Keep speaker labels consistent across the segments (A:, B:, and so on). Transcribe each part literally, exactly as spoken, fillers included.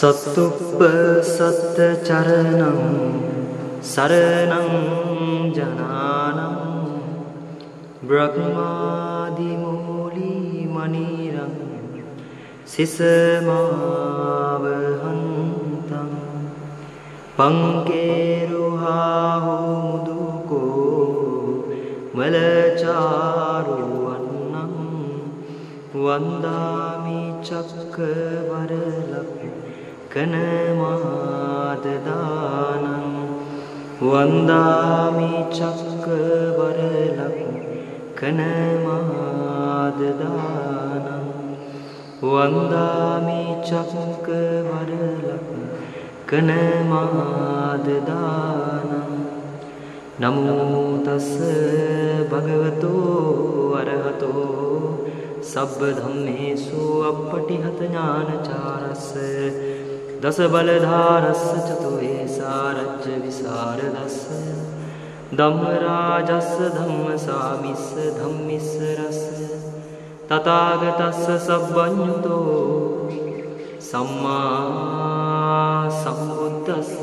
A: සත්තුප්ප සත්ත චරණං සරණං ජනානං බ්‍රහ්මාදි මූලි මනිරං සිසමාවහන්තං පංකේරුහාහු මුදුකෝ මලචාරුවන්නං වන්දාමි චක්කවරලක් කනමාදදානං වන්දාමි චක්කවරලක් කනමාදදානං වන්දාමි චක්කවරලක් කනමාදදානං නමෝ තස්ස භගවතෝ අරහතෝ සබ්බ ධම්මේසු අප්පටිහත ඥානචාරස්ස දස බලධාරස්ස චතුවේ සාරජ්‍ය විසරදස්ස ධම්මරාජස්ස ධම්මසාමිස්ස ධම්මිස්ස රස්ස තථාගතස්ස සබ්බඤුතෝ සම්මා සම්බුද්දස්ස.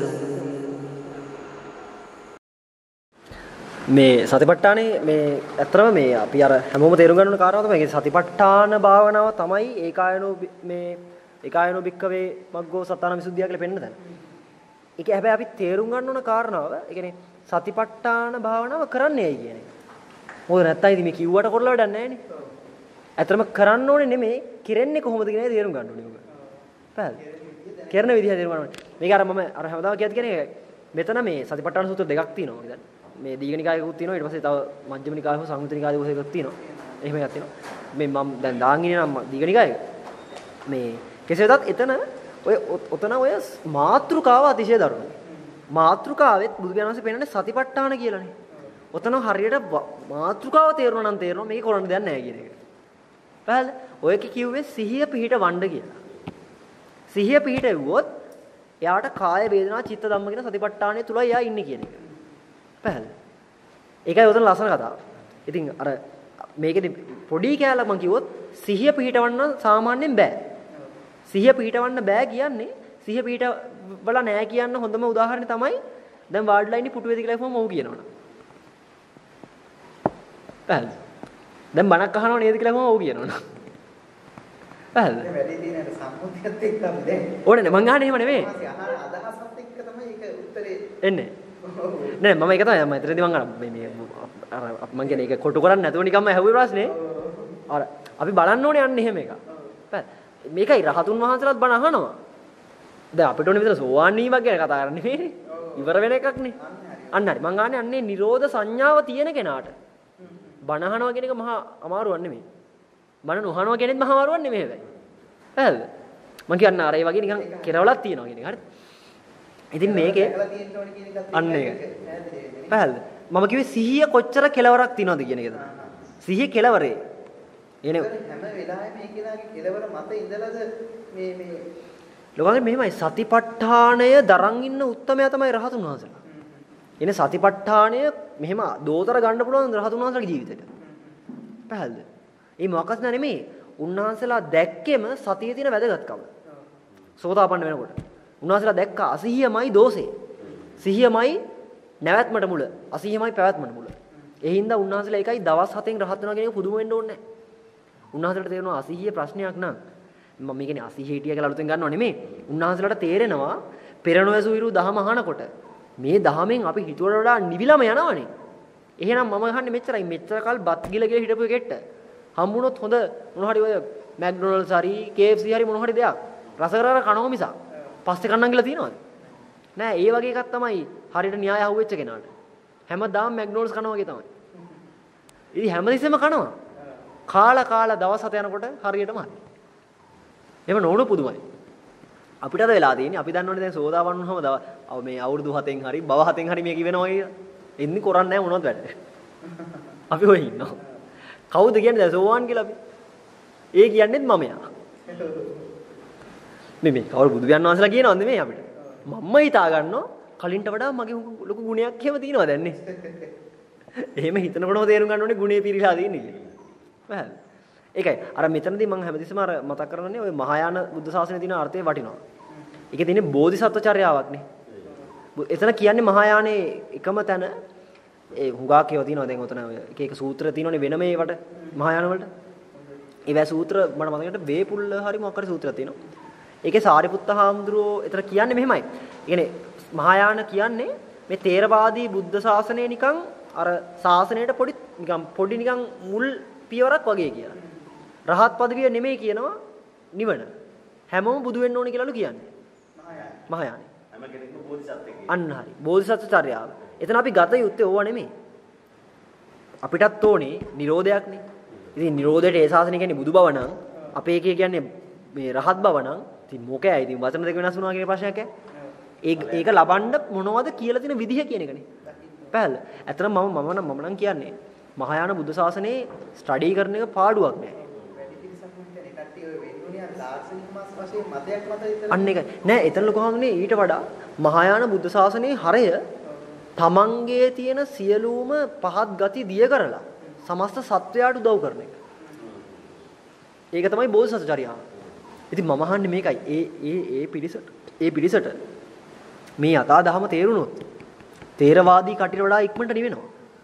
B: මේ සතිපට්ඨානේ මේ ඇත්තම මේ අපි අර හැමෝම තේරුම් ගන්න ඕන කාරණාව තමයි සතිපට්ඨාන භාවනාව තමයි ඒකායනෝ මේ ඒකායනෝ භික්ඛවේ මග්ගෝ සත්තාන විසුද්ධිය කියලා පෙන්නන දැන්. ඒක හැබැයි අපි තේරුම් ගන්න ඕන කාරණාව ඒ කියන්නේ සතිපට්ඨාන භාවනාව කරන්නේ ඇයි කියන එක. මොකද නැත්තම් ඉතින් මේ කිව්වට කරලා වැඩක් නැහැ නේ. ඇත්තම කරන්න ඕනේ නෙමෙයි කිරෙන්නේ කොහොමද කියන එක තේරුම් ගන්න ඕනේ ඔබ. පැහැදිලි. කරන විදිහ තේරුම් ගන්න ඕනේ. මේක අර මම අර හැමදාම කියත් කියන්නේ මෙතන මේ සතිපට්ඨාන සූත්‍ර දෙකක් තියෙනවා දැන්. මේ දීඝනිකායකුත් තියෙනවා ඊට පස්සේ තව මජ්ක්‍ධිම නිකායක සංයුත්ත නිකායක එකක් තියෙනවා. එහෙම එකක් තියෙනවා. මේ මම දැන් දාන් ඉන්නේ නම් දීඝනිකායක. මේ කෙසේ වෙතත් එතන ඔය ඔතන ඔය මාත්‍රිකාව අතිශය දරුණුයි. මාත්‍රිකාවෙත් බුදු පියාණන්සේ පෙන්නන්නේ සතිපට්ඨාන කියලානේ. ඔතන හරියට මාත්‍රිකාව තේරුණා නම් තේරෙනවා මේක කරන්න දෙයක් නැහැ කියන එක. පැහැදිලි? ඔයක කිව්වේ සිහිය පිහිට වණ්ඩ කියලා. සිහිය පිහිටෙව්වොත් එයාට කාය වේදනා චිත්ත ධම්ම කියන සතිපට්ඨානය තුල එයා ඉන්නේ කියන එක. පැහැදිලි. ඒකයි උතන ලස්සන කතාව. ඉතින් අර මේකෙදි පොඩි කැලක් මම කිව්වොත් සිහිය පිහිටවන්න සාමාන්‍යයෙන් බෑ. සිහිය පිහිටවන්න බෑ කියන්නේ සිහිය පිහිටවල නෑ කියන්න හොඳම උදාහරණය තමයි දැන් වාඩිලා ඉන්නේ පුටුවේදී කියලා කිව්වම ඔව් කියනවනේ. පැහැදිලි. දැන් බණක් අහනව නේද කියලා කිව්වම ඔව් කියනවනේ. පැහැදිලි. මේ වැඩි දින අර සම්මුතියත් එක්ක අපි දැන් ඕනේ නේ මං අහන්නේ එහෙම නෙමෙයි. අදහසත් එක්ක තමයි ඒක උත්තරේ එන්නේ. නෑ මම ඒක තමයි මම එතනදී මං අර මේ අර මං කියන්නේ ඒක කොටු කරන්නේ නැතුව නිකම්ම ඇහුවේ ප්‍රශ්නේ. අර අපි බලන්න ඕනේ යන්නේ එහෙම එක. මේකයි රහතුන් වහන්සේලාත් බණ අහනවා. දැන් අපිට ඕනේ විතර සෝවාන් වීමක් ගැන කතා කරන්නේ නෙමෙයි. ඉවර වෙන එකක් නේ. අන්න හරි. මං අහන්නේ අන්නේ නිරෝධ සංඥාව තියෙන කෙනාට. බණ අහනවා කියන එක මහා අමාරුවක් නෙමෙයි. බණ නොහනවා කියන එකත් මහා අමාරුවක් නෙමෙයි හැබැයි. හරිද? මං කියන්නේ අර ඒ වගේ නිකන් කෙරවලක් තියෙනවා කියන එක. හරිද? ඉතින් මේකේ අන්න ඒක. පැහැදිලිද? මම කිව්වේ සිහිය කොච්චර කෙලවරක් තියනවද කියන එකද? සිහිය කෙලවරේ. එනේ හැම වෙලාවෙම මේ කෙනාගේ කෙලවර මත ඉඳලාද මේ මේ ලෝකෙ මෙහෙමයි සතිපට්ඨානය දරන් ඉන්න උත්තමයා තමයි රහතුන් වහන්සේලා. එනේ සතිපට්ඨානය මෙහෙම දෝතර ගන්න පුළුවන් රහතුන් වහන්සේලාගේ ජීවිතේට. පැහැදිලිද? මේ මොකක්ද නෙමෙයි. උන්වහන්සේලා දැක්කෙම සතියේ තියෙන වැදගත්කම. සෝතාපන්න වෙනකොට. උන්වහන්සේලා දැක්ක අසිහියමයි දෝෂේ. සිහියමයි නැවැත්මට මුල. අසිහියමයි පැවැත්මට මුල. ඒ හින්දා උන්වහන්සේලා එකයි දවස් හතෙන් රහත් වෙනවා කියන එක පුදුම වෙන්න ඕනේ නැහැ. උන්වහන්සේලාට තේරෙනවා අසිහිය ප්‍රශ්නයක් නං. මම මේ කියන්නේ අසිහිය හිටිය කියලා අලුතෙන් ගන්නව නෙමෙයි. උන්වහන්සේලාට තේරෙනවා පෙරණොයසු විරු දහම අහනකොට මේ දහමෙන් අපි හිතුවට වඩා නිවිලම යනවනේ. එහෙනම් මම අහන්නේ මෙච්චරයි. මෙච්චර කල් බත් ගිල ගිල හිටපු එකෙට හම්බුනොත් හොඳ මොන හරි ඔය මැක්ඩොනල්ඩ්ස් හරි කේ එෆ් සී හරි මොන හරි දෙයක් රස කර කර කනවා මිසක් පස්සේ කන්නම් කියලා තියනවද? නෑ. ඒ වගේ එකක් තමයි හරියට න්‍යාය අහුවෙච්ච කෙනාට. හැමදාම මැක්ඩොනල්ඩ්ස් කනවා වගේ තමයි. ඉතින් හැමදෙස්සෙම කනවා. කාලා කාලා දවස් හත යනකොට හරියටම හරි. එහෙම නොවුණු පුදුමයි. අපිට අද වෙලා තියෙන්නේ අපි දන්නවනේ දැන් සෝදාපන්න වුණාම මේ අවුරුදු හතෙන් හරි බව හතෙන් හරි මේක ඉවෙනවා කියලා. එන්නේ කරන්නේ නැහැ මොනවද වැඩ. අපි ඔය ඉන්නවා. කවුද කියන්නේ දැන් සෝවාන් කියලා අපි? ඒ කියන්නේත් මමයා. මේ මේ කවුරු බුදු පියාණන් වහන්සේලා කියනවද නෙමෙයි අපිට. මම්ම හිතා ගන්නවා කලින්ට වඩා මගේ ලොකු ගුණයක් එහෙම තියෙනවා දැන් නේ. එහෙම හිතනකොටම තේරුම් ගන්න ඕනේ ගුණේ පිරීලා තියෙන්නේ කියලා. පැහැදිලි. ඒකයි අර මෙතනදී මම හැමතිස්සෙම අර මතක් කරගන්නේ ඔය මහායාන බුද්ධ ශාසනයේ තියෙන අර්ථය වටිනවා. ඒකේ තියෙන්නේ බෝධිසත්ව චර්යාවක්නේ. එතන කියන්නේ මහායානේ එකම තැන ඒ හුඟක් ඒවා තියෙනවා දැන් උතන එක එක සූත්‍ර තියෙනවනේ වෙනම ඒවට මහායාන වලට. ඒවැ සූත්‍ර මට මතකයි වේපුල්ල හරි මොකක් හරි සූත්‍රයක් තියෙනවා. ඒකේ සාරිපුත්ත හාමුදුරුවෝ එතන කියන්නේ මෙහෙමයි. ඒ කියන්නේ මහායාන කියන්නේ මේ තේරවාදී බුද්ධ ශාසනය නිකන් අර ශාසනයට පොඩි නිකන් පොඩි නිකන් මුල් පියවරක් වගේ කියලා. රහත් පදවිය නෙමෙයි කියනවා නිවන. හැමෝම බුදු වෙන්න ඕනේ කියලාලු කියන්නේ. මහායාන. මහායාන. හැම කෙනෙක්ම බෝධිසත්වෙක්. අන්න හරි. බෝධිසත්ව චර්යාව. එතන අපි ගත යුත්තේ ඕවා නෙමෙයි. අපිටත් ඕනේ නිරෝධයක්නේ. ඉතින් නිරෝධයට ඒ ශාසනය කියන්නේ බුදු බව නම් අපේ එකේ කියන්නේ මේ රහත් බව නම් ඉතින් මොකයි ඉතින් වචන දෙක වෙනස් වුණා කියන ප්‍රශ්නයක් ඈ. ඒක ඒක ලබන්න මොනවද කියලා තියෙන විදිහ කියන එකනේ. පැහැදිලිද? ඇත්තටම මම මම නම් මම නම් කියන්නේ මහායාන බුද්ධ ශාසනයේ ස්ටඩි කරන එක පාඩුවක් නෑ. අන්න එක නෑ එතන ලොකු හඳුනේ ඊට වඩා මහායාන බුද්ධ ශාසනයේ හරය තමන්ගේ තියෙන සියලුම පහත් ගති දිය කරලා සමස්ත සත්වයාට උදව් කරන එක. ඒක තමයි බෝධිසත්ව චර්යාව. ඉතින් මම අහන්නේ මේකයි. ඒ ඒ ඒ පිළිසට ඒ පිළිසට මේ යථා ධහම තේරුණොත් තේරවාදී කටියට වඩා ඉක්මනට නිවෙනවා.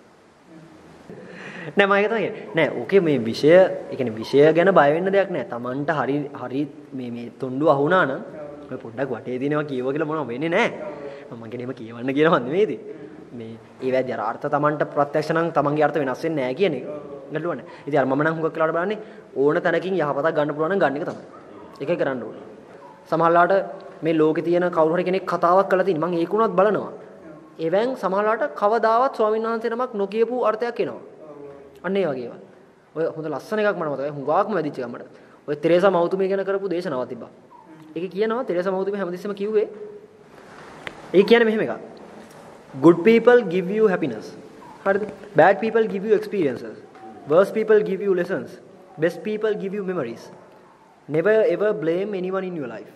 B: නෑ මම ඒක තමයි නෑ ඕකේ මේ විෂය ඒ කියන්නේ විෂය ගැන බය වෙන්න දෙයක් නෑ. Tamanට හරි හරි මේ මේ තොණ්ඩු අහුණා නම් ඔය පොඩ්ඩක් වටේ දිනවා කියව කියලා මොනව වෙන්නේ නෑ. මම කියන්නේ එහෙම කියවන්න කියනවා නෙමෙයිද? මේ ඒ වැදි අර අර්ථ Tamanට ප්‍රත්‍යක්ෂ නම් Tamanගේ අර්ථ වෙනස් වෙන්නේ නෑ කියන එක. ගැටලුව නෑ. ඉතින් අර මම නම් හුඟක් වෙලාවට බලන්නේ ඕන තැනකින් යහපතක් ගන්න පුළුවන් නම් ගන්න එක තමයි. ඒකයි කරන්න ඕනේ. සමහරලාට මේ ලෝකේ තියෙන කවුරු හරි කෙනෙක් කතාවක් කරලා තියෙන මම ඒක උනත් බලනවා. එවෙන් සමහරලාට කවදාවත් ස්වාමීන් වහන්සේ නමක් නොකියපු අර්ථයක් එනවා. අන්න ඒ වගේ ඒවා. ඔය හොඳ ලස්සන එකක් මට මතකයි. හුඟාක්ම වැඩිච්ච එකක් මට. ඔය තෙරේසා මෞතුමිය ගැන කරපු දේශනාවක් තිබ්බා. ඒකේ කියනවා තෙරේසා මෞතුමිය හැමතිස්සෙම කිව්වේ ඒ කියන්නේ මෙහෙම එකක්. Good people give you happiness. හරිද? Bad people give you experiences. Worst people give you lessons. Best people give you memories. Never ever blame anyone in your life.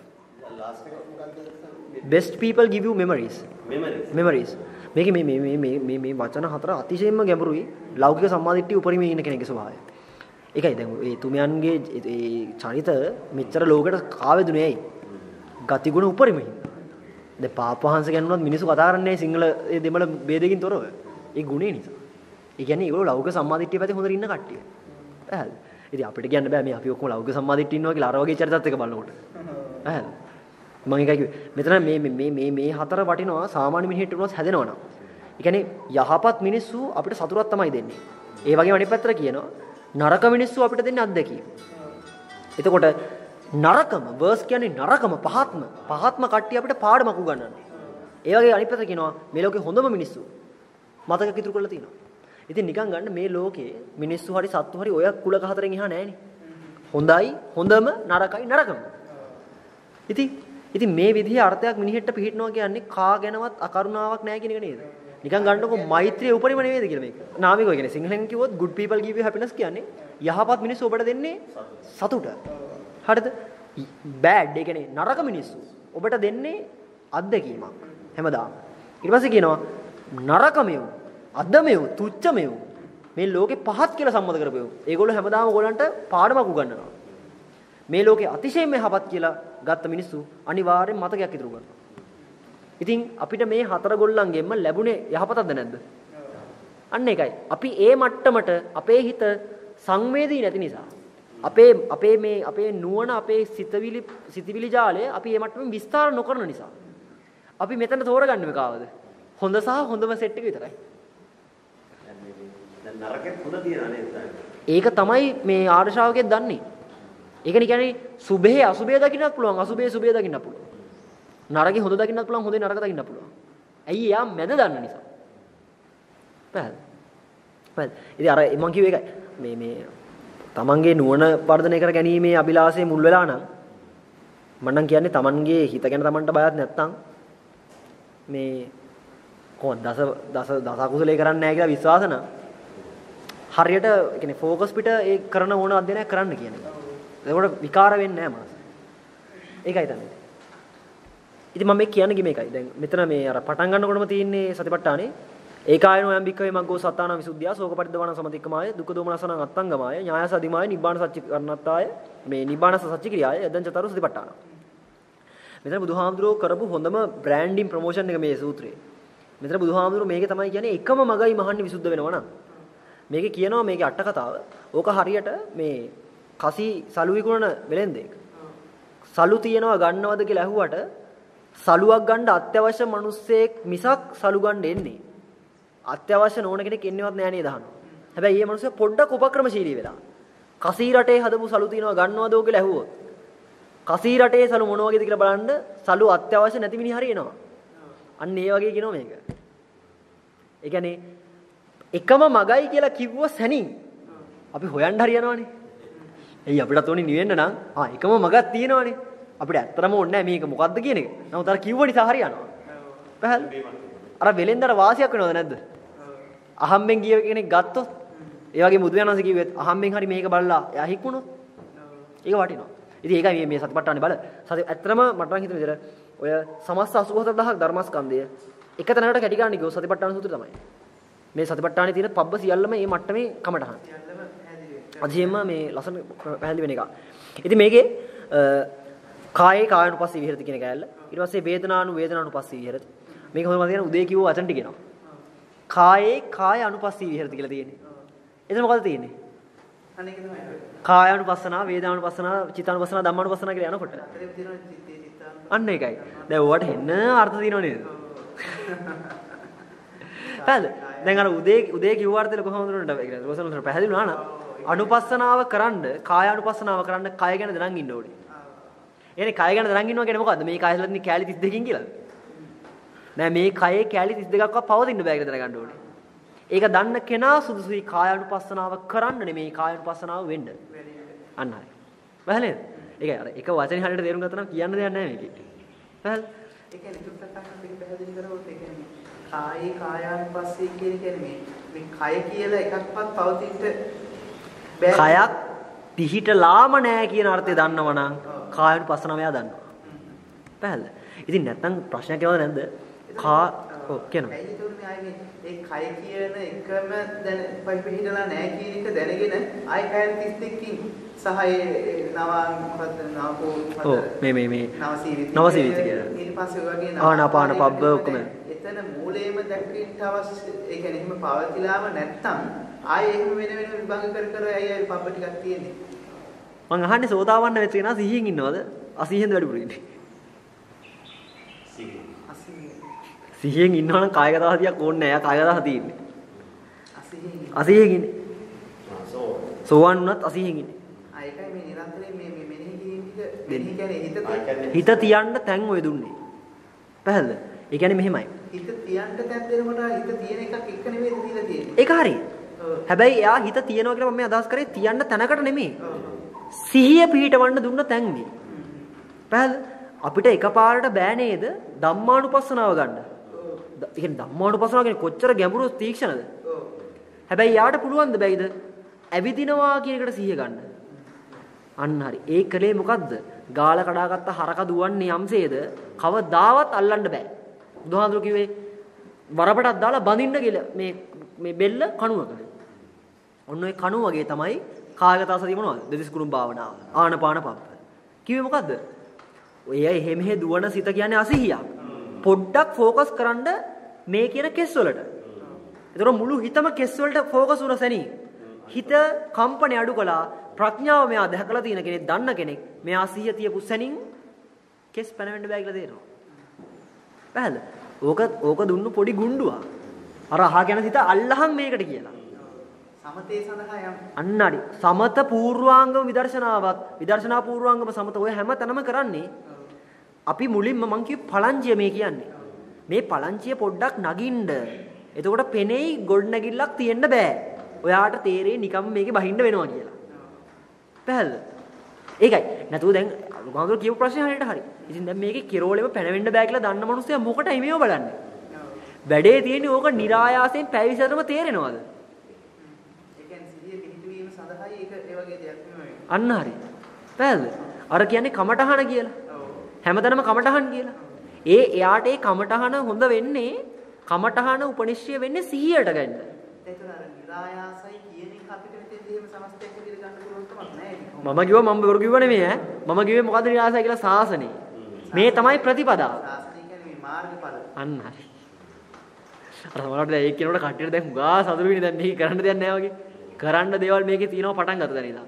B: Best people give you memories. Memories. Memories. මේක මේ මේ මේ මේ මේ වචන හතර අතිශයින්ම ගැඹුරුයි. ලෞකික සම්මාදිට්ඨිය උපරිමයේ ඉන්න කෙනෙක්ගේ ස්වභාවය. ඒකයි දැන් මේ තුමයන්ගේ ඒ චරිත මෙච්චර ලෝකෙට කාවැදුනේ ඇයි? ගතිගුණ උපරිමයි. දැන් පාපවහන්ස ගැනුණත් මිනිස්සු කතා කරන්නේ සිංහල ඒ දෙමළ ભેදකින් තොරව. ඒ ගුණේ නිසා. ඒ කියන්නේ ඒගොල්ලෝ ලෞකික සම්මාදිට්ඨිය පැත්තේ හොඳට ඉන්න කට්ටිය. පැහැදිලි. ඉතින් අපිට කියන්න බෑ මේ අපි ඔක්කොම ලෞකික සම්මාදිට්ඨිය ඉන්නවා කියලා අර වගේ චරිතත් එක බලනකොට. පැහැදිලි. මම එකයි කිව්වේ. මෙතන මේ මේ මේ මේ හතර වටිනවා සාමාන්‍ය මිනිහෙට උනොත් හැදෙනවා නම්. ඒ කියන්නේ යහපත් මිනිස්සු අපිට සතුටක් තමයි දෙන්නේ. ඒ වගේම අනිත් පැත්තට කියනවා නරක මිනිස්සු අපිට දෙන්නේ අත්දැකීම. එතකොට නරකම වර්ස් කියන්නේ නරකම පහත්ම පහත්ම කට්ටිය අපිට පාඩමක් උගන්වන්නේ. ඒ වගේ අනිත් පැත්තට කියනවා මේ ලෝකේ හොඳම මිනිස්සු මතක ඉතුරු කරලා තියෙනවා. ඉතින් නිකන් ගන්න මේ ලෝකේ මිනිස්සු හරි සත්තු හරි ඔය කුලක හතරෙන් එහා නැහැනේ. හොඳයි හොඳම නරකයි නරකම. ඉතින් ඉතින් මේ විදිහේ අර්ථයක් මිනිහෙට පිළිහිටනවා කියන්නේ කා ගැනවත් අකරුණාවක් නැහැ කියන එක නේද? නිකන් ගන්නකො මෛත්‍රිය උපරිම නෙවෙයිද කියලා මේක. නාමිකෝ කියන්නේ සිංහලෙන් කිව්වොත් good people give you happiness කියන්නේ යහපත් මිනිස්සු ඔබට දෙන්නේ සතුට. හරිද? bad ඒ කියන්නේ නරක මිනිස්සු ඔබට දෙන්නේ අත්දැකීමක් හැමදාම. ඊට පස්සේ කියනවා නරකමෙව්, අදමෙව්, තුච්චමෙව් මේ ලෝකේ පහත් කියලා සම්මත කරපෙව්. ඒගොල්ලෝ හැමදාම ඕගොල්ලන්ට පාඩමක් උගන්වනවා. මේ ලෝකේ අතිශයින්ම යහපත් කියලා ගත්ත මිනිස්සු අනිවාර්යෙන් මතකයක් ඉතුරු කරනවා. ඉතින් අපිට මේ හතර ගොල්ලන්ගෙන්ම ලැබුණේ යහපතක්ද නැද්ද? අන්න ඒකයි. අපි ඒ මට්ටමට අපේ හිත සංවේදී නැති නිසා අපේ අපේ මේ අපේ නුවණ අපේ සිතවිලි සිතවිලි ජාලය අපි මේ මට්ටමින් විස්තර නොකරන නිසා අපි මෙතන තෝරගන්නේ මොකවද? හොඳ සහ හොඳම සෙට් එක විතරයි. දැන් නරකෙත් හොඳ තියනා නේද? ඒක තමයි මේ ආර්ය ශ්‍රාවකයෙක් දන්නේ. ඒකනේ කියන්නේ සුභේ අසුභේ දකින්නත් පුළුවන් අසුභේ සුභේ දකින්නත් පුළුවන්. නරකේ හොඳ දකින්නත් පුළුවන් හොඳේ නරක දකින්නත් පුළුවන්. ඇයි එයා මැද දන්න නිසා. පැහැදිලි. පැහැදිලි. ඉතින් අර මම කිව්ව එකයි මේ මේ තමන්ගේ නුවණ වර්ධනය කර ගැනීමේ අභිලාෂයේ මුල් වෙලා නම් මම නම් කියන්නේ තමන්ගේ හිත ගැන තමන්ට බයක් නැත්තම් මේ කොහොමද දස දස දස කුසලයේ කරන්නේ නැහැ කියලා විශ්වාස නම් හරියට ඒ කියන්නේ ફોකස් පිට ඒ කරන ඕන අධ්‍යයනයක් කරන්න කියන්නේ. එතකොට විකාර වෙන්නේ නැහැ මාස. ඒකයි තමයි. ඉතින් මම මේ කියන්න ගියේ මේකයි. දැන් මෙතන මේ අර පටන් ගන්නකොටම තියෙන්නේ සතිපට්ඨානේ ඒකායනෝ යම් බික්කවේ මග්ගෝ සත්තාන විසුද්ධිය සෝක පරිද්දවන සමතික්කමාය දුක්ඛ දෝමනසන අත්තංගමාය ඥායස අධිමාය නිබ්බාන සච්චි කරණත්තාය මේ නිබ්බානස සච්චි ක්‍රියාය යදං චතරු සතිපට්ඨාන. මෙතන බුදුහාමුදුරුවෝ කරපු හොඳම බ්‍රෑන්ඩින් ප්‍රොමෝෂන් එක මේ සූත්‍රයේ. මෙතන බුදුහාමුදුරුවෝ මේකේ තමයි කියන්නේ එකම මගයි මහන්නේ විසුද්ධ වෙනවා නම්. මේකේ කියනවා මේකේ අට කතාව. ඕක හරියට මේ කසි සලු විකුණන වෙලෙන්දෙක්. සලු තියනවා ගන්නවද කියලා ඇහුවට සලුවක් ගන්න අත්‍යවශ්‍ය මිනිස්සෙක් මිසක් සලු ගන්න එන්නේ. අත්‍යවශ්‍ය නොවන කෙනෙක් එන්නේවත් නෑ නේද අහනවා. හැබැයි මේ මිනිස්සු පොඩ්ඩක් උපක්‍රමශීලී වෙලා. කසී රටේ හදපු සලු තියනවා ගන්නවද කියලා ඇහුවොත්. කසී රටේ සලු මොන වගේද කියලා බලන්න සලු අත්‍යවශ්‍ය නැති මිනිහ හරි එනවා. අන්න ඒ වගේ කියනවා මේක. ඒ කියන්නේ එකම මගයි කියලා කිව්ව සැනින් අපි හොයන්න හරියනවනේ. එයි අපිටත් ඕනේ නිවෙන්න නම් ආ එකම මගක් තියෙනවනේ. අපිට ඇත්තටම ඕනේ නැහැ මේක මොකද්ද කියන එක. නමුත් අර කිව්ව නිසා හරියනවා. පැහැදිලි. අර වෙලෙන්දර වාසියක් වෙනවද නැද්ද? අහම්බෙන් ගිය කෙනෙක් ගත්තොත් ඒ වගේ මුදුයන්වන්සේ කිව්වෙත් අහම්බෙන් හරි මේක බලලා එයා හික්මුණොත් ඒක වටිනවා. ඉතින් ඒකයි මේ මේ සතිපට්ඨානේ බල. සති ඇත්තටම මට නම් හිතෙන විදිහට ඔය සමස්ත අසූ හතර දහසක් ධර්මස්කන්ධය එක තැනකට කැටි ගන්න ගියොත් සතිපට්ඨාන සූත්‍රය තමයි. මේ සතිපට්ඨානේ තියෙන පබ්බ සියල්ලම මේ මට්ටමේ කමටහන්. අධියෙම මේ ලසන පැහැදිලි වෙන එක. ඉතින් මේකේ කායේ කායනුපස්සී විහෙරති කියන කෑල්ල. ඊට පස්සේ වේදනානු වේදනානුපස්සී විහෙරති. මේක හොයම තියෙන උදේ කිව්ව වචන ටික එනවා. කායේ කාය අනුපස්සී විහෙරති කියලා තියෙන්නේ. එතන මොකද තියෙන්නේ? අනේක තමයි. කායානුපස්සනා, වේදනානුපස්සනා, චිත්තානුපස්සනා, ධම්මානුපස්සනා කියලා යනකොට. අන්න ඒකයි. දැන් ඔයාට එන්න අර්ථ තියෙනව නේද? හරිද? දැන් අර උදේ උදේ කිව්ව අර්ථය කොහොමද උනට ඒ කියන්නේ රෝසන උතර පැහැදිලි වුණා නම් අනුපස්සනාව කරන්න, කායානුපස්සනාව කරන්න කය ගැන දැනන් ඉන්න ඕනේ. එනේ කය ගැන දැනන් ඉන්නවා කියන්නේ මොකද්ද? මේ කය ඇතුළත තියෙන කැලි තිස් දෙකකින් කියලාද? නෑ මේ කයේ කැලි තිස් දෙකක්වත් පවතින්න බෑ කියලා දැනගන්න ඕනේ. ඒක දන්න කෙනා සුදුසුයි කායානුපස්සනාව කරන්න නෙමෙයි කායානුපස්සනාව වෙන්න. අන්න හරි. බහලේ. ඒකයි අර එක වචනේ හරියට තේරුම් ගත්තා නම් කියන්න දෙයක් නැහැ මේකේ. බහල්. ඒ කියන්නේ චුට්ටක් අහන්න දෙක පැහැදිලි කරවොත් ඒ කියන්නේ කායේ කායානුපස්සී කියන කියන්නේ මේ කය කියලා එකක්වත් පවතින්න බෑ. කයක් පිහිටලාම නැහැ කියන අර්ථය දන්නවනම් කායානුපස්සනාව එයා දන්නවා. බහල්. ඉතින් නැත්තම් ප්‍රශ්නයක් එනවද නැද්ද? කා ඔව් කියනවා. ඒ කය කියන එකම දැන පිළිහිදලා නැහැ කියන එක දැනගෙන ආයි කයන් තිස් දෙකකින් සහ ඒ නව මොකද්ද නාපෝ ඔව් මේ මේ මේ නවසීවිත නවසීවිත කියලා ඊට පස්සේ ඔය වගේ ආනාපාන පබ්බ ඔක්කොම එතන මූලයේම දැක්කින්ට අවශ්‍ය ඒ කියන්නේ එහෙම පවතිලාම නැත්තම් ආයි එහෙම වෙන වෙන විභංග කර කර අය පබ්බ ටිකක් තියෙන්නේ මං අහන්නේ සෝතාවන්න වෙච්ච කෙනා සිහියෙන් ඉන්නවද අසීහෙන්ද වැඩිපුර ඉන්නේ සිහියෙන් ඉන්නවා නම් කායගත සතියක් ඕනේ නැහැ. එයා කායගත සතිය ඉන්නේ. අසීහෙන් ඉන්නේ. සෝවන් වුණත් අසීහෙන් ඉන්නේ. ආ ඒකයි මේ නිරන්තරයෙන් මේ මේ මෙනෙහි කිරීම ටික මෙනෙහි කියන්නේ හිත හිත තියන්න තැන් ඔය දුන්නේ. පැහැදිලිද? ඒ කියන්නේ මෙහෙමයි. හිත තියන්න තැන් දෙනකොට හිත තියෙන එකක් එක නෙමෙයි දීලා තියෙන්නේ. ඒක හරි. හැබැයි එයා හිත තියනවා කියලා මම අදහස් කරේ තියන්න තැනකට නෙමෙයි. සිහිය පිහිටවන්න දුන්න තැන් මේ. පැහැදිලිද? අපිට එකපාරට බෑ නේද ධම්මානුපස්සනාව ගන්න. ඒ කියන්නේ ධම්මානුපස්සනාව කියන්නේ කොච්චර ගැඹුරු තීක්ෂණද? ඔව්. හැබැයි යාට පුළුවන් ද බැයිද? ඇවිදිනවා කියන එකට සිහිය ගන්න. අන්න හරි. ඒ කලේ මොකද්ද? ගාල කඩාගත්ත හරක දුවන්නේ යම්සේද කවදාවත් අල්ලන්න බෑ. බුදුහාඳුර කිව්වේ වරපටක් දාලා බඳින්න කියලා මේ මේ බෙල්ල කණුවක. ඔන්න ඔය කණුව වගේ තමයි කායගත සතිය මොනවද? දෙතිස් කුණු භාවනාව. ආනපාන පබ්බ. කිව්වේ මොකද්ද? ඔය එහෙ මෙහෙ දුවන සිත කියන්නේ අසිහියක්. පොඩ්ඩක් ફોකස් කරන්න මේ කියන කෙස් වලට. ඒතර මුළු හිතම කෙස් වලට ફોකස් වුණ සැනින් හිත කම්පණය අඩු කළා ප්‍රඥාව මෙයා දැකලා තියෙන කෙනෙක් දන්න කෙනෙක් මෙයා සිහිය තියපු සැනින් කෙස් පැනවෙන්න බෑ කියලා තේරෙනවා. පැහැදිලිද? ඕක ඕක දුන්නු පොඩි ගුණ්ඩුවක්. අර අහගෙන හිත අල්ලහම් මේකට කියලා. සමතේ සඳහා යම් අන්න හරි. සමත පූර්වාංගම විදර්ශනාවක් විදර්ශනා පූර්වාංගම සමත ඔය හැම තැනම කරන්නේ අපි මුලින්ම මං කිව්ව පලංචිය මේ කියන්නේ. මේ පලංචිය පොඩ්ඩක් නගින්න. එතකොට පෙනෙයි ගොඩ නැගිල්ලක් තියෙන්න බෑ. ඔයාට තේරෙයි නිකම් මේකේ බහින්න වෙනවා කියලා. පැහැදිලිද? ඒකයි. නැතුව දැන් ගාන්දුර කියපු ප්‍රශ්නේ හරියට හරි. ඉතින් දැන් මේකේ කිරෝලෙම පැනවෙන්න බෑ කියලා දන්න මනුස්සයා මොකටයි මේව බලන්නේ? වැඩේ තියෙන්නේ ඕක નિરાයාසයෙන් පැවිසතරම තේරෙනවද? ඒ කියන්නේ සිහිය පිහිටවීම සඳහායි ඒක ඒ වගේ දෙයක් නෙමෙයි. අන්න හරි. පැහැදිලිද? අර කියන්නේ කමටහන කියලා. හැමතැනම කමටහන් කියලා. ඒ එයාට ඒ කමටහන හොඳ වෙන්නේ කමටහන උපනිශ්‍රය වෙන්නේ සිහියට ගන්න. ඒතර අර නිරායාසයි කියන එක අපිට මෙතෙන්දී එහෙම සමස්තයක් විදිහට ගන්න පුළුවන් කමක් නැහැ. මම කිව්වා මම බොරු කිව්ව නෙමෙයි ඈ. මම කිව්වේ මොකද්ද නිරායාසයි කියලා සාසනේ. මේ තමයි ප්‍රතිපදාව.
C: ශාසනය කියන්නේ මේ මාර්ගඵල.
B: අන්න හරි. අර සමහරවිට දැන් ඒක කියනකොට කට්ටියට දැන් හුඟා සතුටු වෙන්නේ දැන් මේක කරන්න දෙයක් නැහැ වගේ. කරන්න දේවල් මේකේ තියෙනවා පටන් ගත්ත දැන් ඉඳලා.